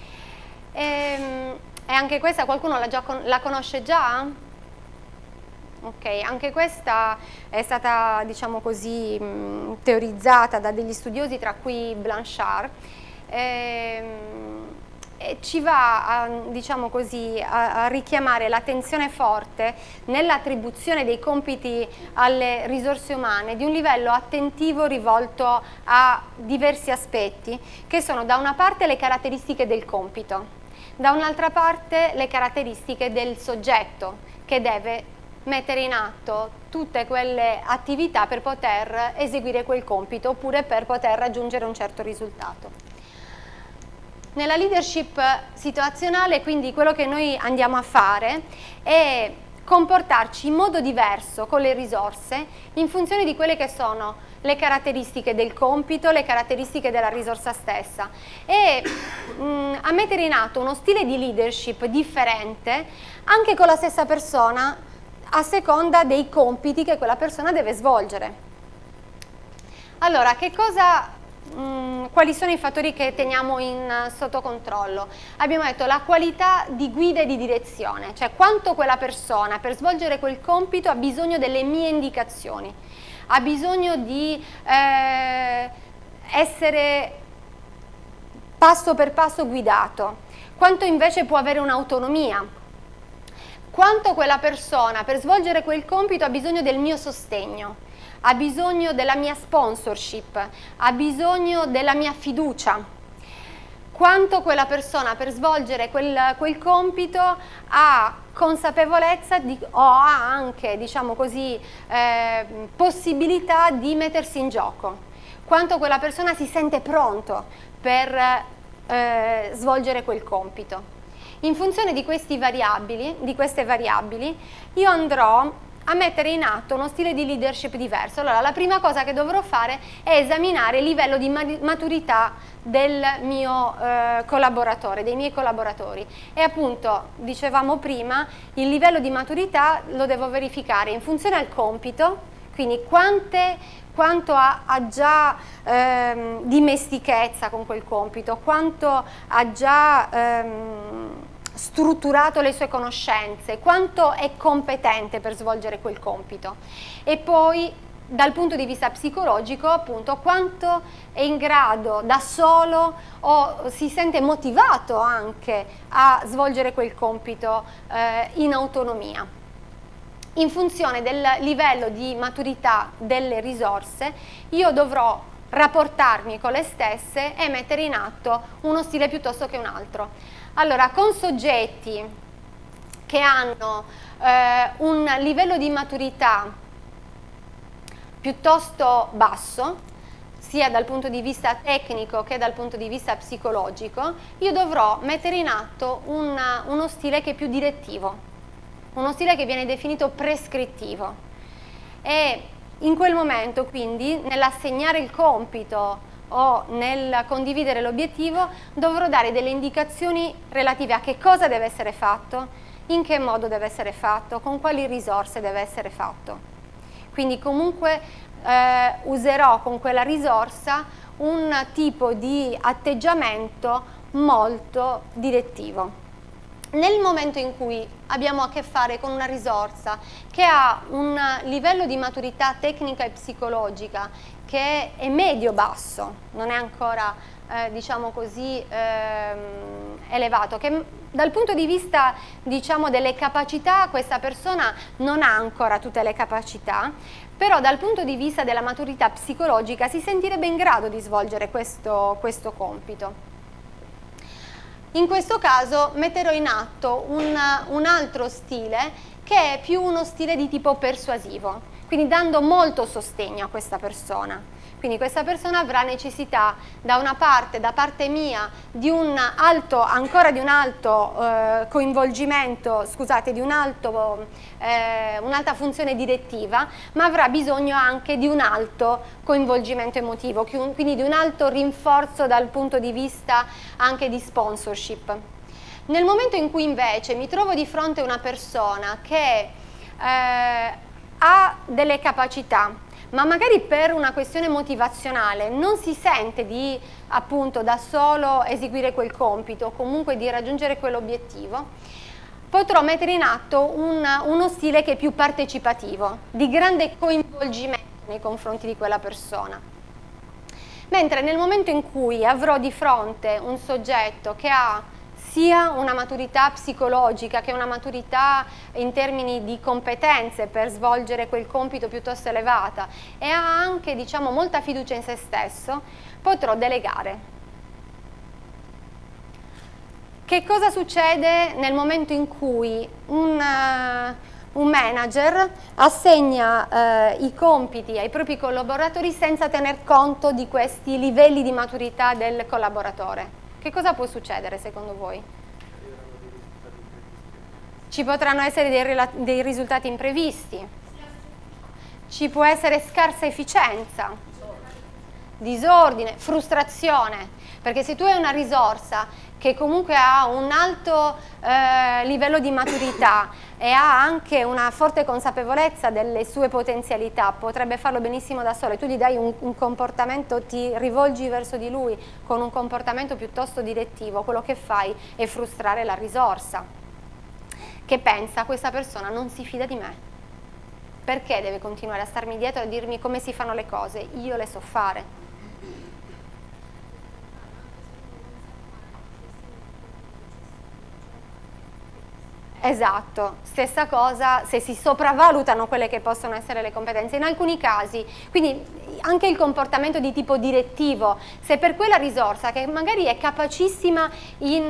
E anche questa qualcuno la conosce già? Ok, anche questa è stata, diciamo così, teorizzata da degli studiosi, tra cui Blanchard. E ci va, diciamo così, a richiamare l'attenzione forte nell'attribuzione dei compiti alle risorse umane di un livello attentivo rivolto a diversi aspetti, che sono da una parte le caratteristiche del compito, da un'altra parte le caratteristiche del soggetto che deve mettere in atto tutte quelle attività per poter eseguire quel compito oppure per poter raggiungere un certo risultato. Nella leadership situazionale, quindi, quello che noi andiamo a fare è comportarci in modo diverso con le risorse in funzione di quelle che sono le caratteristiche del compito, le caratteristiche della risorsa stessa, e a mettere in atto uno stile di leadership differente anche con la stessa persona a seconda dei compiti che quella persona deve svolgere. Allora, quali sono i fattori che teniamo sotto controllo? Abbiamo detto la qualità di guida e di direzione, cioè quanto quella persona per svolgere quel compito ha bisogno delle mie indicazioni, ha bisogno di essere passo per passo guidato, quanto invece può avere un'autonomia, quanto quella persona per svolgere quel compito ha bisogno del mio sostegno, ha bisogno della mia sponsorship, ha bisogno della mia fiducia, quanto quella persona per svolgere quel compito ha consapevolezza o ha anche, diciamo così, possibilità di mettersi in gioco, quanto quella persona si sente pronto per svolgere quel compito. In funzione di queste variabili, io andrò a mettere in atto uno stile di leadership diverso. Allora, la prima cosa che dovrò fare è esaminare il livello di maturità del mio collaboratore, dei miei collaboratori. E appunto, dicevamo prima, il livello di maturità lo devo verificare in funzione al compito, quindi quanto ha già dimestichezza con quel compito, quanto ha già strutturato le sue conoscenze, quanto è competente per svolgere quel compito, e poi dal punto di vista psicologico appunto quanto è in grado da solo o si sente motivato anche a svolgere quel compito in autonomia. In funzione del livello di maturità delle risorse io dovrò rapportarmi con le stesse e mettere in atto uno stile piuttosto che un altro. Allora, con soggetti che hanno un livello di maturità piuttosto basso, sia dal punto di vista tecnico che dal punto di vista psicologico, io dovrò mettere in atto uno stile che è più direttivo, uno stile che viene definito prescrittivo. E in quel momento, quindi, nell'assegnare il compito o nel condividere l'obiettivo, dovrò dare delle indicazioni relative a che cosa deve essere fatto, in che modo deve essere fatto, con quali risorse deve essere fatto. Quindi comunque userò con quella risorsa un tipo di atteggiamento molto direttivo. Nel momento in cui abbiamo a che fare con una risorsa che ha un livello di maturità tecnica e psicologica che è medio-basso, non è ancora diciamo così elevato, che dal punto di vista diciamo delle capacità questa persona non ha ancora tutte le capacità, però dal punto di vista della maturità psicologica si sentirebbe in grado di svolgere questo compito. in questo caso metterò in atto un altro stile che è più uno stile di tipo persuasivo, quindi dando molto sostegno a questa persona. Quindi questa persona avrà necessità da una parte, da parte mia, di un alto, ancora di un alto coinvolgimento, scusate, di un'alta funzione direttiva, ma avrà bisogno anche di un alto coinvolgimento emotivo, quindi di un alto rinforzo dal punto di vista anche di sponsorship. Nel momento in cui invece mi trovo di fronte a una persona che ha delle capacità, ma magari per una questione motivazionale non si sente di, appunto, da solo eseguire quel compito o comunque di raggiungere quell'obiettivo, potrò mettere in atto uno stile che è più partecipativo, di grande coinvolgimento nei confronti di quella persona. Mentre nel momento in cui avrò di fronte un soggetto che ha sia una maturità psicologica che una maturità in termini di competenze per svolgere quel compito piuttosto elevata e ha anche, diciamo, molta fiducia in se stesso, potrò delegare. Che cosa succede nel momento in cui un manager assegna i compiti ai propri collaboratori senza tener conto di questi livelli di maturità del collaboratore? Che cosa può succedere secondo voi? Ci potranno essere dei risultati imprevisti, ci può essere scarsa efficienza, disordine, frustrazione, perché se tu hai una risorsa che comunque ha un alto livello di maturità e ha anche una forte consapevolezza delle sue potenzialità, potrebbe farlo benissimo da solo, e tu gli dai un comportamento, ti rivolgi verso di lui con un comportamento piuttosto direttivo, quello che fai è frustrare la risorsa, che pensa: questa persona non si fida di me, perché deve continuare a starmi dietro e a dirmi come si fanno le cose, io le so fare. Esatto, stessa cosa se si sopravvalutano quelle che possono essere le competenze. In alcuni casi, quindi anche il comportamento di tipo direttivo, se per quella risorsa che magari è capacissima in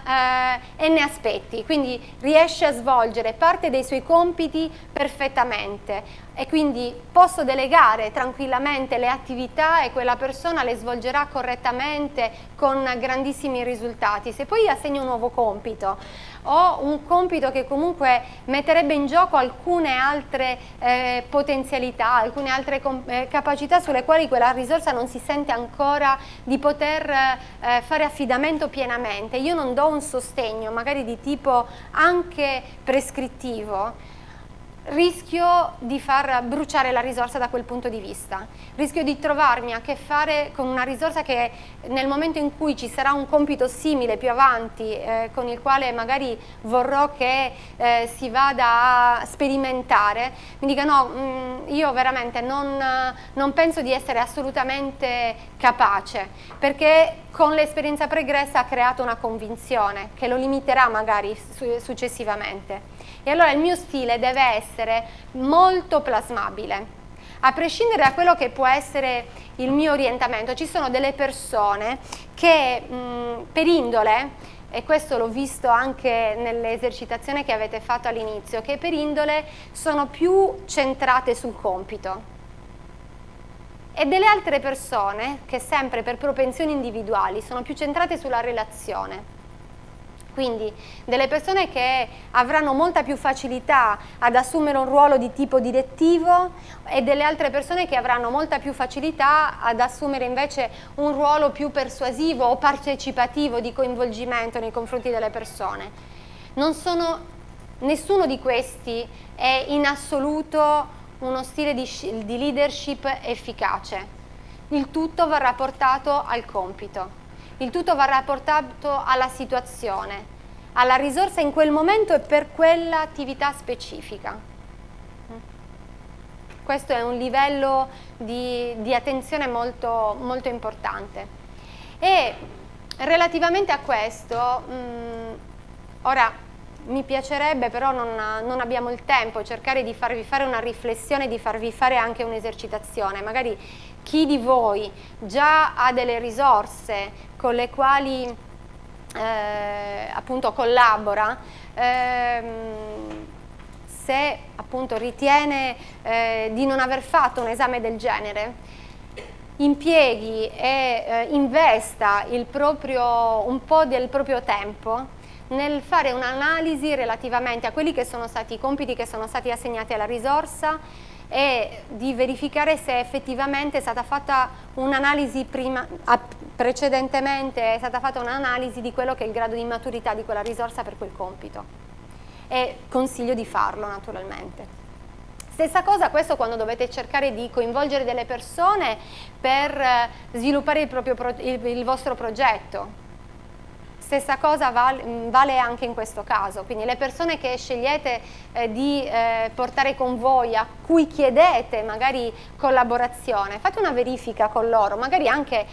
n aspetti, quindi riesce a svolgere parte dei suoi compiti perfettamente e quindi posso delegare tranquillamente le attività e quella persona le svolgerà correttamente con grandissimi risultati. Se poi assegno un nuovo compito o un compito che comunque metterebbe in gioco alcune altre potenzialità, alcune altre capacità sulle quali quella risorsa non si sente ancora di poter fare affidamento pienamente, io non do un sostegno magari di tipo anche prescrittivo, rischio di far bruciare la risorsa da quel punto di vista, rischio di trovarmi a che fare con una risorsa che nel momento in cui ci sarà un compito simile più avanti con il quale magari vorrò che si vada a sperimentare, mi dica no, io veramente non penso di essere assolutamente capace, perché con l'esperienza pregressa ha creato una convinzione che lo limiterà magari successivamente. E allora il mio stile deve essere molto plasmabile. A prescindere da quello che può essere il mio orientamento, ci sono delle persone che per indole, e questo l'ho visto anche nell'esercitazione che avete fatto all'inizio, che per indole sono più centrate sul compito. E delle altre persone che sempre per propensioni individuali sono più centrate sulla relazione. Quindi delle persone che avranno molta più facilità ad assumere un ruolo di tipo direttivo e delle altre persone che avranno molta più facilità ad assumere invece un ruolo più persuasivo o partecipativo di coinvolgimento nei confronti delle persone. Nessuno di questi è in assoluto uno stile di leadership efficace. Il tutto va rapportato al compito. Il tutto va rapportato alla situazione, alla risorsa in quel momento e per quell'attività specifica. Questo è un livello di attenzione molto, molto importante. E relativamente a questo, ora mi piacerebbe, però non abbiamo il tempo, cercare di farvi fare una riflessione, di farvi fare anche un'esercitazione. Magari chi di voi già ha delle risorse con le quali appunto collabora, se appunto ritiene di non aver fatto un esame del genere, impieghi e investa un po' del proprio tempo nel fare un'analisi relativamente a quelli che sono stati i compiti che sono stati assegnati alla risorsa e di verificare se effettivamente è stata fatta un'analisi precedentemente è stata fatta un'analisi di quello che è il grado di maturità di quella risorsa per quel compito, e consiglio di farlo naturalmente. Stessa cosa questo quando dovete cercare di coinvolgere delle persone per sviluppare il vostro progetto. Stessa cosa vale anche in questo caso, quindi le persone che scegliete di portare con voi, a cui chiedete magari collaborazione, fate una verifica con loro, magari anche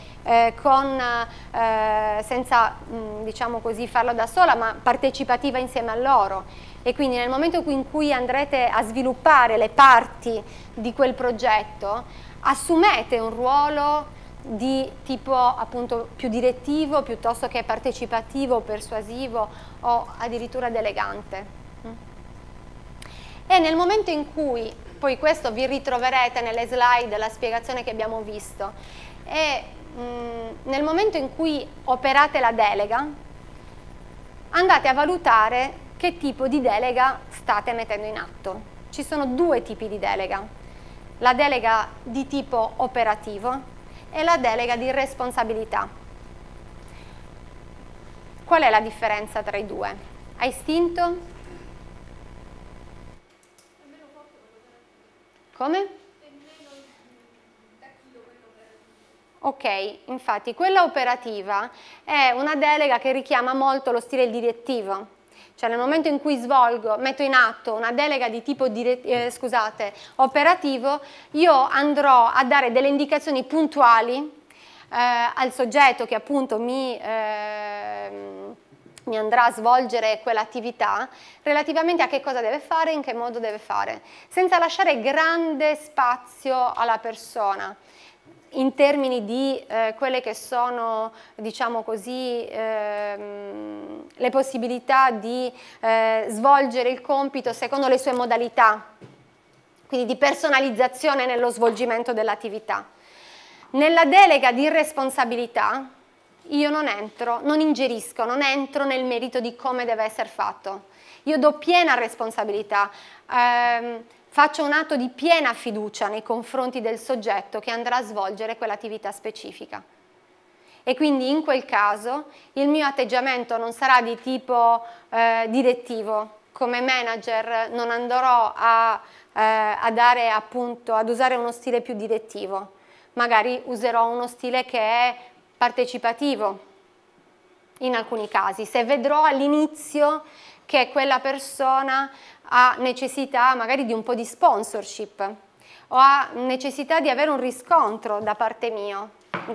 senza diciamo così farlo da sola, ma partecipativa insieme a loro. E quindi nel momento in cui andrete a sviluppare le parti di quel progetto, assumete un ruolo di tipo appunto più direttivo piuttosto che partecipativo, persuasivo o addirittura delegante. E nel momento in cui, poi questo vi ritroverete nelle slide della spiegazione che abbiamo visto, e nel momento in cui operate la delega, andate a valutare che tipo di delega state mettendo in atto. Ci sono due tipi di delega: la delega di tipo operativo e la delega di responsabilità. Qual è la differenza tra i due? Hai istinto? Come? Ok, infatti quella operativa è una delega che richiama molto lo stile direttivo. Cioè nel momento in cui metto in atto una delega di tipo operativo, io andrò a dare delle indicazioni puntuali al soggetto che appunto mi andrà a svolgere quell'attività relativamente a che cosa deve fare e in che modo deve fare, senza lasciare grande spazio alla persona in termini di quelle che sono, diciamo così, le possibilità di svolgere il compito secondo le sue modalità, quindi di personalizzazione nello svolgimento dell'attività. Nella delega di responsabilità io non ingerisco, non entro nel merito di come deve essere fatto. Io do piena responsabilità, faccio un atto di piena fiducia nei confronti del soggetto che andrà a svolgere quell'attività specifica. E quindi in quel caso il mio atteggiamento non sarà di tipo direttivo. Come manager non andrò ad usare uno stile più direttivo, magari userò uno stile che è partecipativo in alcuni casi, se vedrò all'inizio che quella persona ha necessità magari di un po' di sponsorship o ha necessità di avere un riscontro da parte mia.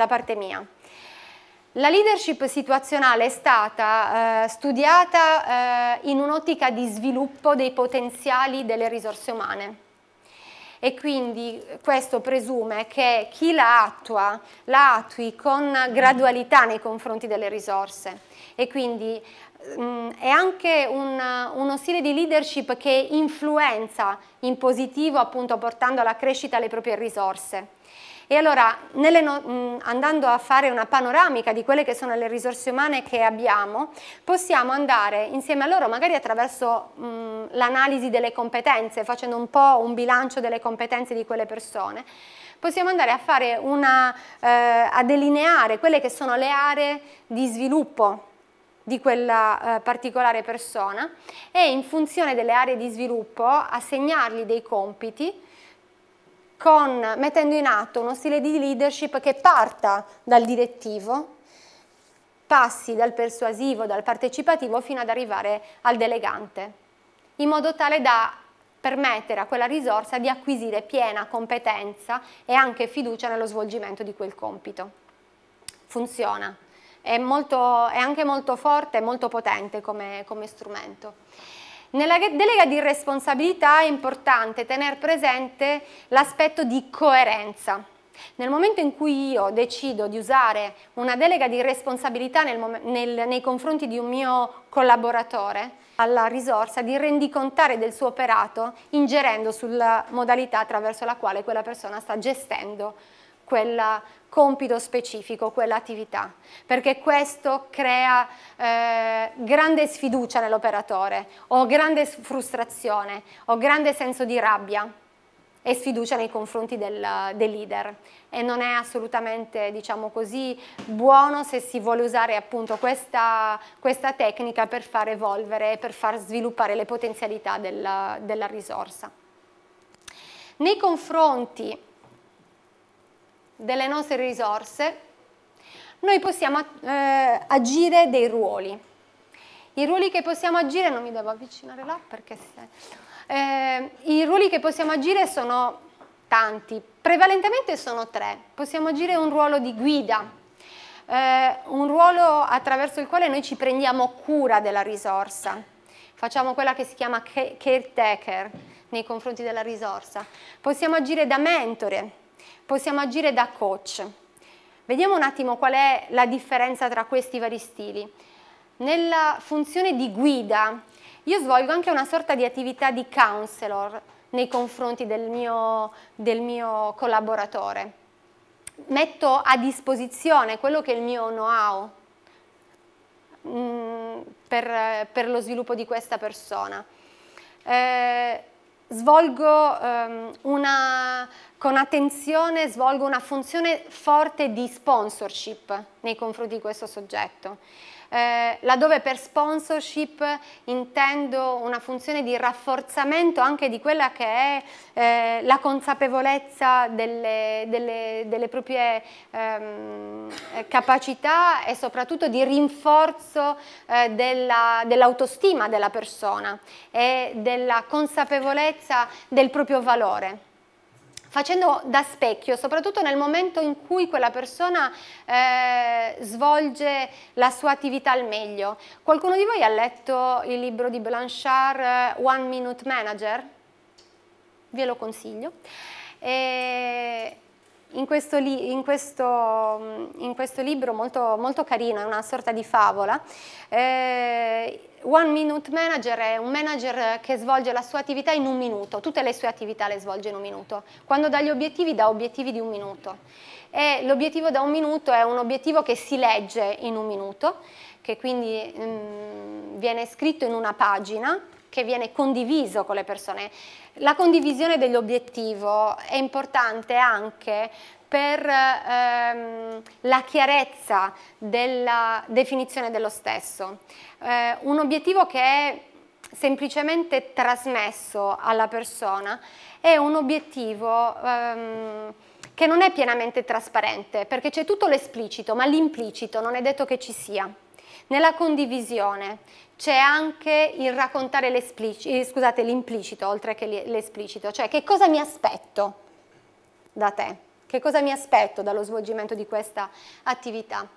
La leadership situazionale è stata studiata in un'ottica di sviluppo dei potenziali delle risorse umane, e quindi questo presume che chi la attui con gradualità nei confronti delle risorse, e quindi è anche uno stile di leadership che influenza in positivo, appunto portando alla crescita le proprie risorse. E allora, andando a fare una panoramica di quelle che sono le risorse umane che abbiamo, possiamo andare insieme a loro, magari attraverso l'analisi delle competenze, facendo un po' un bilancio delle competenze di quelle persone, possiamo andare a fare a delineare quelle che sono le aree di sviluppo di quella particolare persona, e in funzione delle aree di sviluppo assegnargli dei compiti, mettendo in atto uno stile di leadership che parta dal direttivo, passi dal persuasivo, dal partecipativo fino ad arrivare al delegante, in modo tale da permettere a quella risorsa di acquisire piena competenza e anche fiducia nello svolgimento di quel compito. Funziona, è anche molto forte e molto potente come strumento. Nella delega di responsabilità è importante tenere presente l'aspetto di coerenza. Nel momento in cui io decido di usare una delega di responsabilità nei confronti di un mio collaboratore, alla risorsa di rendicontare del suo operato ingerendo sulla modalità attraverso la quale quella persona sta gestendo quel compito specifico, quell'attività, perché questo crea grande sfiducia nell'operatore, o grande frustrazione, o grande senso di rabbia e sfiducia nei confronti del leader, e non è assolutamente, diciamo così, buono se si vuole usare appunto questa tecnica per far evolvere, per far sviluppare le potenzialità della risorsa. Nei confronti delle nostre risorse noi possiamo agire dei ruoli. I ruoli che possiamo agire, non mi devo avvicinare là perché i ruoli che possiamo agire sono tanti, prevalentemente sono 3. Possiamo agire un ruolo di guida, un ruolo attraverso il quale noi ci prendiamo cura della risorsa, facciamo quella che si chiama caretaker nei confronti della risorsa. Possiamo agire da mentore, possiamo agire da coach. Vediamo un attimo qual è la differenza tra questi vari stili. Nella funzione di guida io svolgo anche una sorta di attività di counselor nei confronti del mio collaboratore. Metto a disposizione quello che è il mio know-how per lo sviluppo di questa persona. Con attenzione svolgo una funzione forte di sponsorship nei confronti di questo soggetto. Laddove per sponsorship intendo una funzione di rafforzamento anche di quella che è la consapevolezza delle proprie capacità e soprattutto di rinforzo dell'autostima della persona e della consapevolezza del proprio valore, facendo da specchio, soprattutto nel momento in cui quella persona svolge la sua attività al meglio. Qualcuno di voi ha letto il libro di Blanchard, One Minute Manager? Ve lo consiglio. In questo libro molto carino, è una sorta di favola, One Minute Manager è un manager che svolge la sua attività in 1 minuto, tutte le sue attività le svolge in 1 minuto. Quando dà gli obiettivi, dà obiettivi di 1 minuto. E l'obiettivo da 1 minuto è un obiettivo che si legge in 1 minuto, che quindi viene scritto in una pagina, che viene condiviso con le persone. La condivisione dell'obiettivo è importante anche per la chiarezza della definizione dello stesso. Un obiettivo che è semplicemente trasmesso alla persona è un obiettivo che non è pienamente trasparente, perché c'è tutto l'esplicito, ma l'implicito non è detto che ci sia. Nella condivisione c'è anche il raccontare l'implicito oltre che l'esplicito, cioè che cosa mi aspetto da te, che cosa mi aspetto dallo svolgimento di questa attività.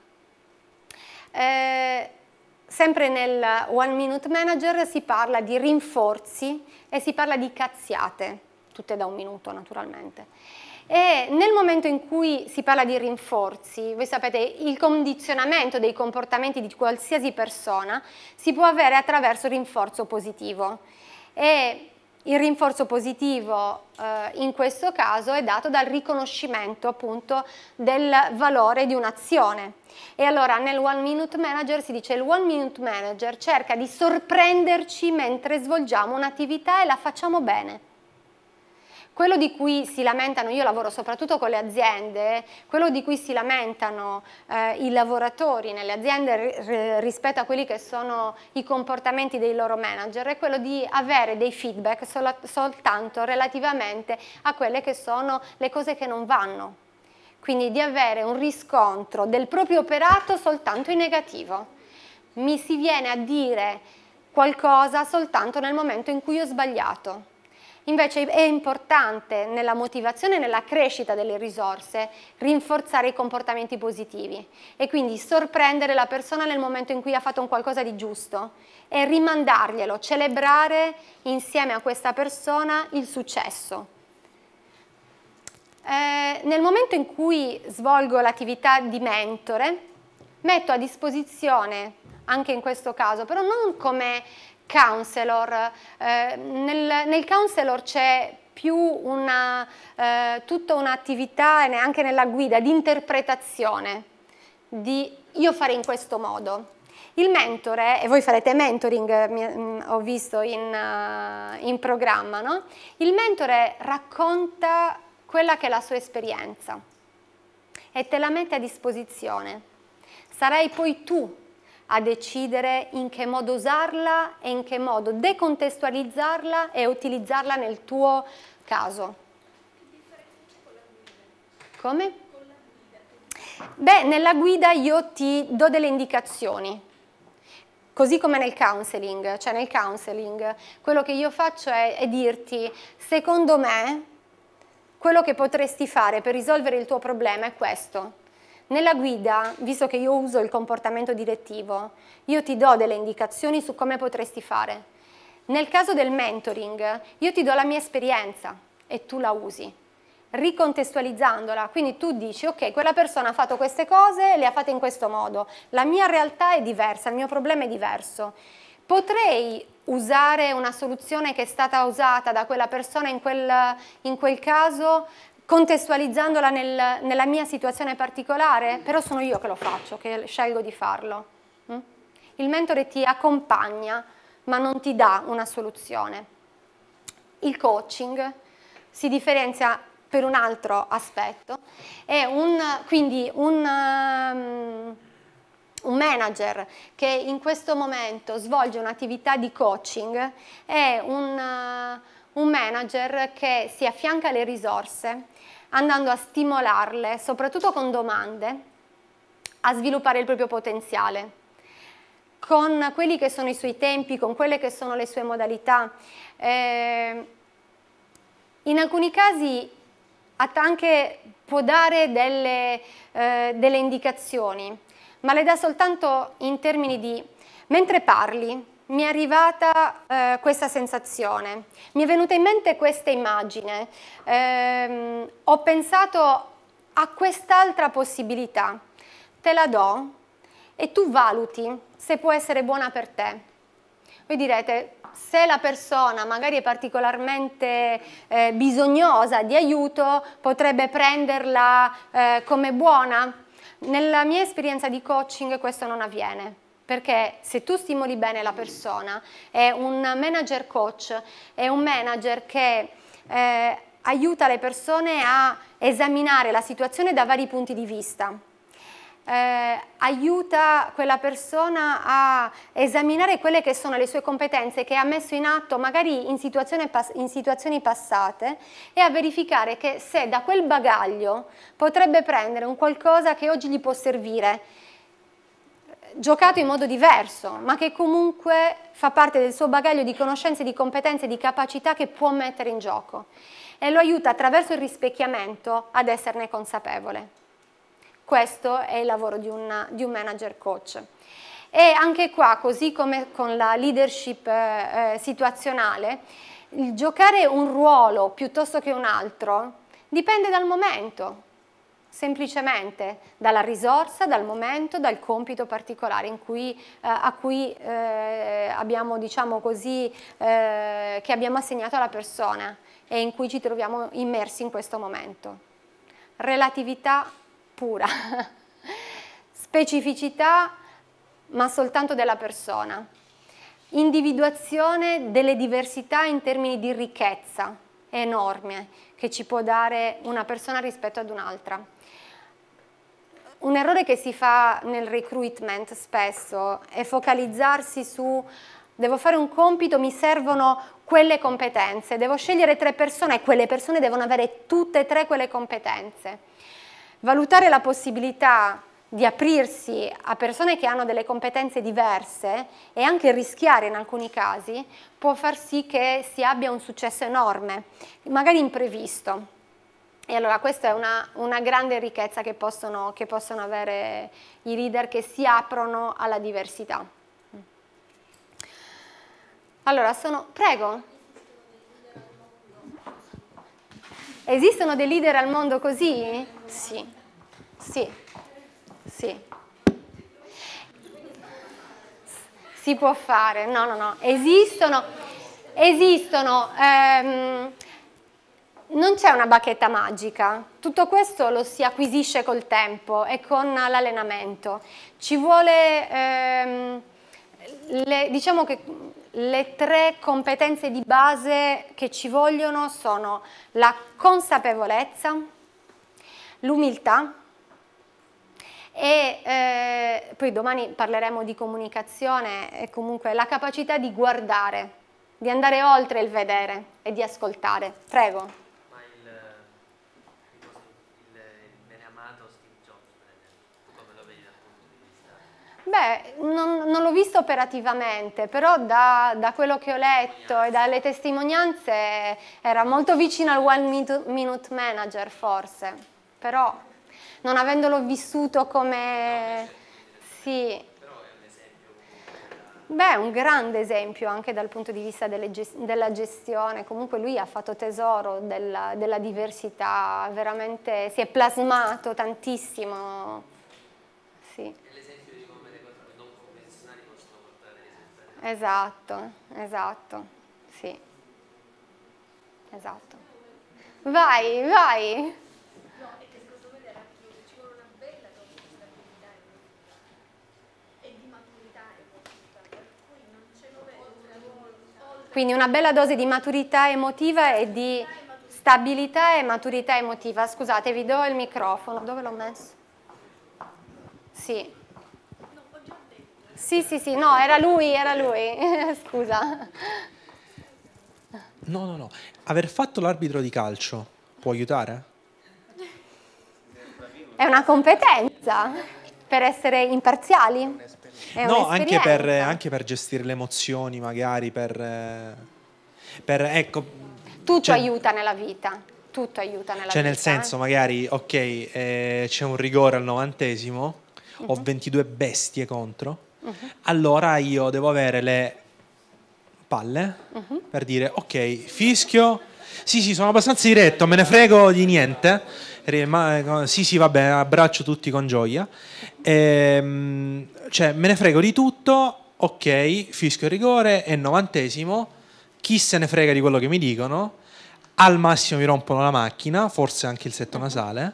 Sempre nel One Minute Manager si parla di rinforzi e si parla di cazziate, tutte da 1 minuto naturalmente. E nel momento in cui si parla di rinforzi, voi sapete, il condizionamento dei comportamenti di qualsiasi persona si può avere attraverso il rinforzo positivo. E il rinforzo positivo in questo caso è dato dal riconoscimento appunto del valore di un'azione. E allora nel One Minute Manager si dice: il One Minute Manager cerca di sorprenderci mentre svolgiamo un'attività e la facciamo bene. Quello di cui si lamentano, io lavoro soprattutto con le aziende, quello di cui si lamentano i lavoratori nelle aziende rispetto a quelli che sono i comportamenti dei loro manager è quello di avere dei feedback soltanto relativamente a quelle che sono le cose che non vanno. Quindi di avere un riscontro del proprio operato soltanto in negativo. Mi si viene a dire qualcosa soltanto nel momento in cui ho sbagliato. Invece è importante nella motivazione e nella crescita delle risorse rinforzare i comportamenti positivi e quindi sorprendere la persona nel momento in cui ha fatto un qualcosa di giusto e rimandarglielo, celebrare insieme a questa persona il successo. Nel momento in cui svolgo l'attività di mentore, metto a disposizione, anche in questo caso, però non come counselor, nel counselor c'è più tutta un'attività, e anche nella guida, di interpretazione, di io farei in questo modo. Il mentore, e voi farete mentoring, ho visto in programma, no? Il mentore racconta quella che è la sua esperienza e te la mette a disposizione. Sarai poi tu a decidere in che modo usarla e in che modo decontestualizzarla e utilizzarla nel tuo caso. Come? Beh, nella guida io ti do delle indicazioni, così come nel counseling. Cioè nel counseling quello che io faccio è dirti, secondo me, quello che potresti fare per risolvere il tuo problema è questo. Nella guida, visto che io uso il comportamento direttivo, io ti do delle indicazioni su come potresti fare. Nel caso del mentoring, io ti do la mia esperienza e tu la usi, ricontestualizzandola. Quindi tu dici, ok, quella persona ha fatto queste cose e le ha fatte in questo modo. La mia realtà è diversa, il mio problema è diverso. Potrei usare una soluzione che è stata usata da quella persona in quel caso, contestualizzandola nella mia situazione particolare, però sono io che lo faccio, che scelgo di farlo. Il mentore ti accompagna, ma non ti dà una soluzione. Il coaching si differenzia per un altro aspetto, è quindi un manager che in questo momento svolge un'attività di coaching è un manager che si affianca alle risorse, andando a stimolarle, soprattutto con domande, a sviluppare il proprio potenziale, con quelli che sono i suoi tempi, con quelle che sono le sue modalità. In alcuni casi anche può dare delle indicazioni, ma le dà soltanto in termini di, mentre parli, mi è arrivata questa sensazione, mi è venuta in mente questa immagine, ho pensato a quest'altra possibilità, te la do e tu valuti se può essere buona per te. Voi direte, se la persona magari è particolarmente bisognosa di aiuto, potrebbe prenderla come buona? Nella mia esperienza di coaching questo non avviene. Perché se tu stimoli bene la persona, è un manager coach, è un manager che aiuta le persone a esaminare la situazione da vari punti di vista, aiuta quella persona a esaminare quelle che sono le sue competenze che ha messo in atto magari in situazioni passate e a verificare che se da quel bagaglio potrebbe prendere un qualcosa che oggi gli può servire, giocato in modo diverso, ma che comunque fa parte del suo bagaglio di conoscenze, di competenze, di capacità che può mettere in gioco e lo aiuta attraverso il rispecchiamento ad esserne consapevole. Questo è il lavoro di un manager coach. E anche qua, così come con la leadership situazionale, il giocare un ruolo piuttosto che un altro dipende dal momento. Semplicemente dalla risorsa, dal momento, dal compito particolare a cui abbiamo, diciamo così, che abbiamo assegnato alla persona e in cui ci troviamo immersi in questo momento. Relatività pura, specificità ma soltanto della persona, individuazione delle diversità in termini di ricchezza enorme che ci può dare una persona rispetto ad un'altra. Un errore che si fa nel recruitment spesso è focalizzarsi su devo fare un compito, mi servono quelle competenze, devo scegliere 3 persone e quelle persone devono avere tutte e 3 quelle competenze. Valutare la possibilità di aprirsi a persone che hanno delle competenze diverse e anche rischiare in alcuni casi può far sì che si abbia un successo enorme, magari imprevisto. E allora questa è una grande ricchezza che possono avere i leader che si aprono alla diversità. Allora, prego. Esistono dei leader al mondo così? Sì, sì, sì. Si può fare, no, esistono, non c'è una bacchetta magica, tutto questo lo si acquisisce col tempo e con l'allenamento. Ci vuole, diciamo che le 3 competenze di base che ci vogliono sono la consapevolezza, l'umiltà e poi domani parleremo di comunicazione e comunque la capacità di guardare, di andare oltre il vedere e di ascoltare. Prego. Beh, non l'ho visto operativamente, però da quello che ho letto e dalle testimonianze era molto vicino al One Minute Manager forse, però non avendolo vissuto come... Sì. Beh, è un grande esempio anche dal punto di vista della gestione, comunque lui ha fatto tesoro della diversità, veramente si è plasmato tantissimo. Sì. Esatto, sì, esatto. Vai. No, è che secondo me ci vuole una bella dose di stabilità e di maturità emotiva, per cui non ce lo vedo. Quindi una bella dose di maturità emotiva e di stabilità e maturità emotiva. Scusate, vi do il microfono. Dove l'ho messo? Sì. Sì, no, era lui. Scusa. No. Aver fatto l'arbitro di calcio può aiutare? È una competenza per essere imparziali. È No, anche per gestire le emozioni, magari ecco. Tutto aiuta nella vita. Tutto aiuta nella vita. Cioè, nel senso, magari, ok, c'è un rigore al 90°, ho 22 bestie contro. Allora io devo avere le palle per dire ok, fischio, sì, sono abbastanza diretto, me ne frego di niente, sì, vabbè, abbraccio tutti con gioia, cioè me ne frego di tutto, ok, fischio il rigore, è 90°, chi se ne frega di quello che mi dicono, al massimo mi rompono la macchina, forse anche il setto nasale.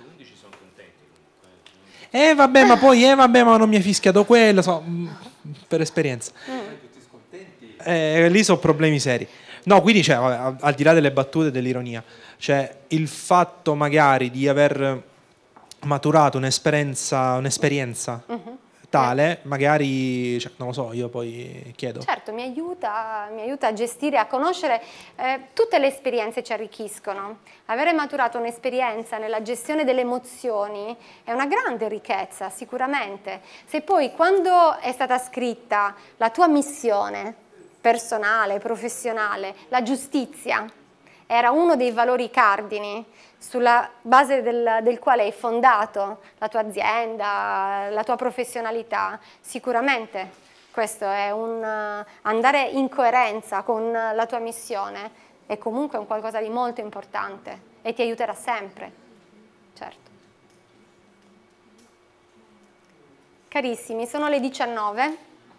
Vabbè, ma non mi è fischiato quello, per esperienza. Lì sono problemi seri. No, quindi, cioè, vabbè, al di là delle battute e dell'ironia, cioè, il fatto magari di aver maturato un'esperienza tale, magari, cioè, non lo so, io poi chiedo. Certo, mi aiuta a gestire, a conoscere, tutte le esperienze ci arricchiscono. Avere maturato un'esperienza nella gestione delle emozioni è una grande ricchezza, sicuramente. Se poi quando è stata scritta la tua missione personale, professionale, la giustizia era uno dei valori cardini sulla base del quale hai fondato la tua azienda, la tua professionalità, sicuramente questo è un andare in coerenza con la tua missione, è comunque un qualcosa di molto importante e ti aiuterà sempre, certo. Carissimi, sono le 19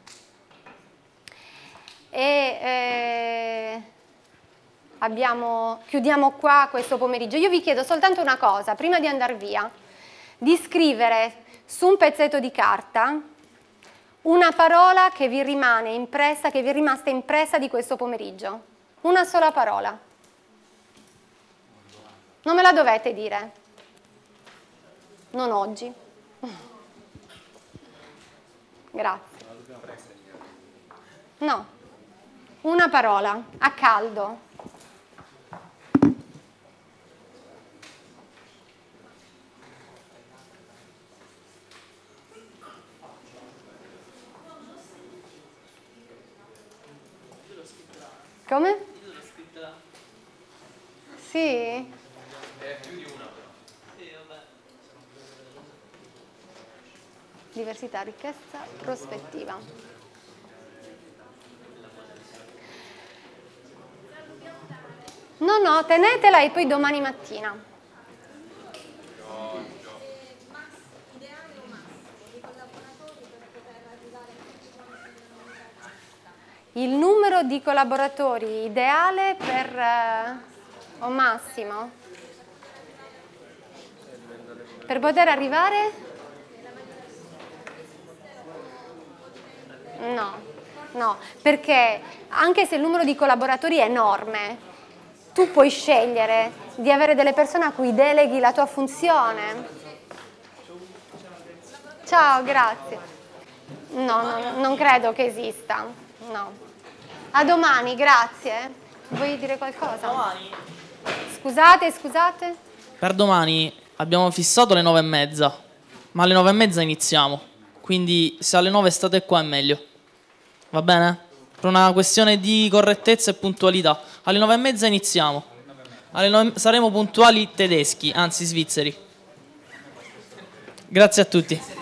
e chiudiamo qua questo pomeriggio. Io vi chiedo soltanto una cosa, prima di andare via, di scrivere su un pezzetto di carta una parola che vi rimane impressa, che vi è rimasta impressa di questo pomeriggio. Una sola parola. Non me la dovete dire. Non oggi. Grazie. No. Una parola, a caldo. Come? Sì? Più di una però. Diversità, ricchezza, prospettiva. No, No, tenetela e poi domani mattina. Il numero di collaboratori ideale o massimo? Per poter arrivare? No, perché anche se il numero di collaboratori è enorme, tu puoi scegliere di avere delle persone a cui deleghi la tua funzione. Ciao, grazie. No, non credo che esista. No. A domani, grazie. Vuoi dire qualcosa? Domani. Scusate. Per domani abbiamo fissato le 9:30, ma alle 9:30 iniziamo. Quindi se alle 9 state qua è meglio. Va bene? Per una questione di correttezza e puntualità. Alle 9:30 iniziamo. Saremo puntuali tedeschi, anzi svizzeri. Grazie a tutti.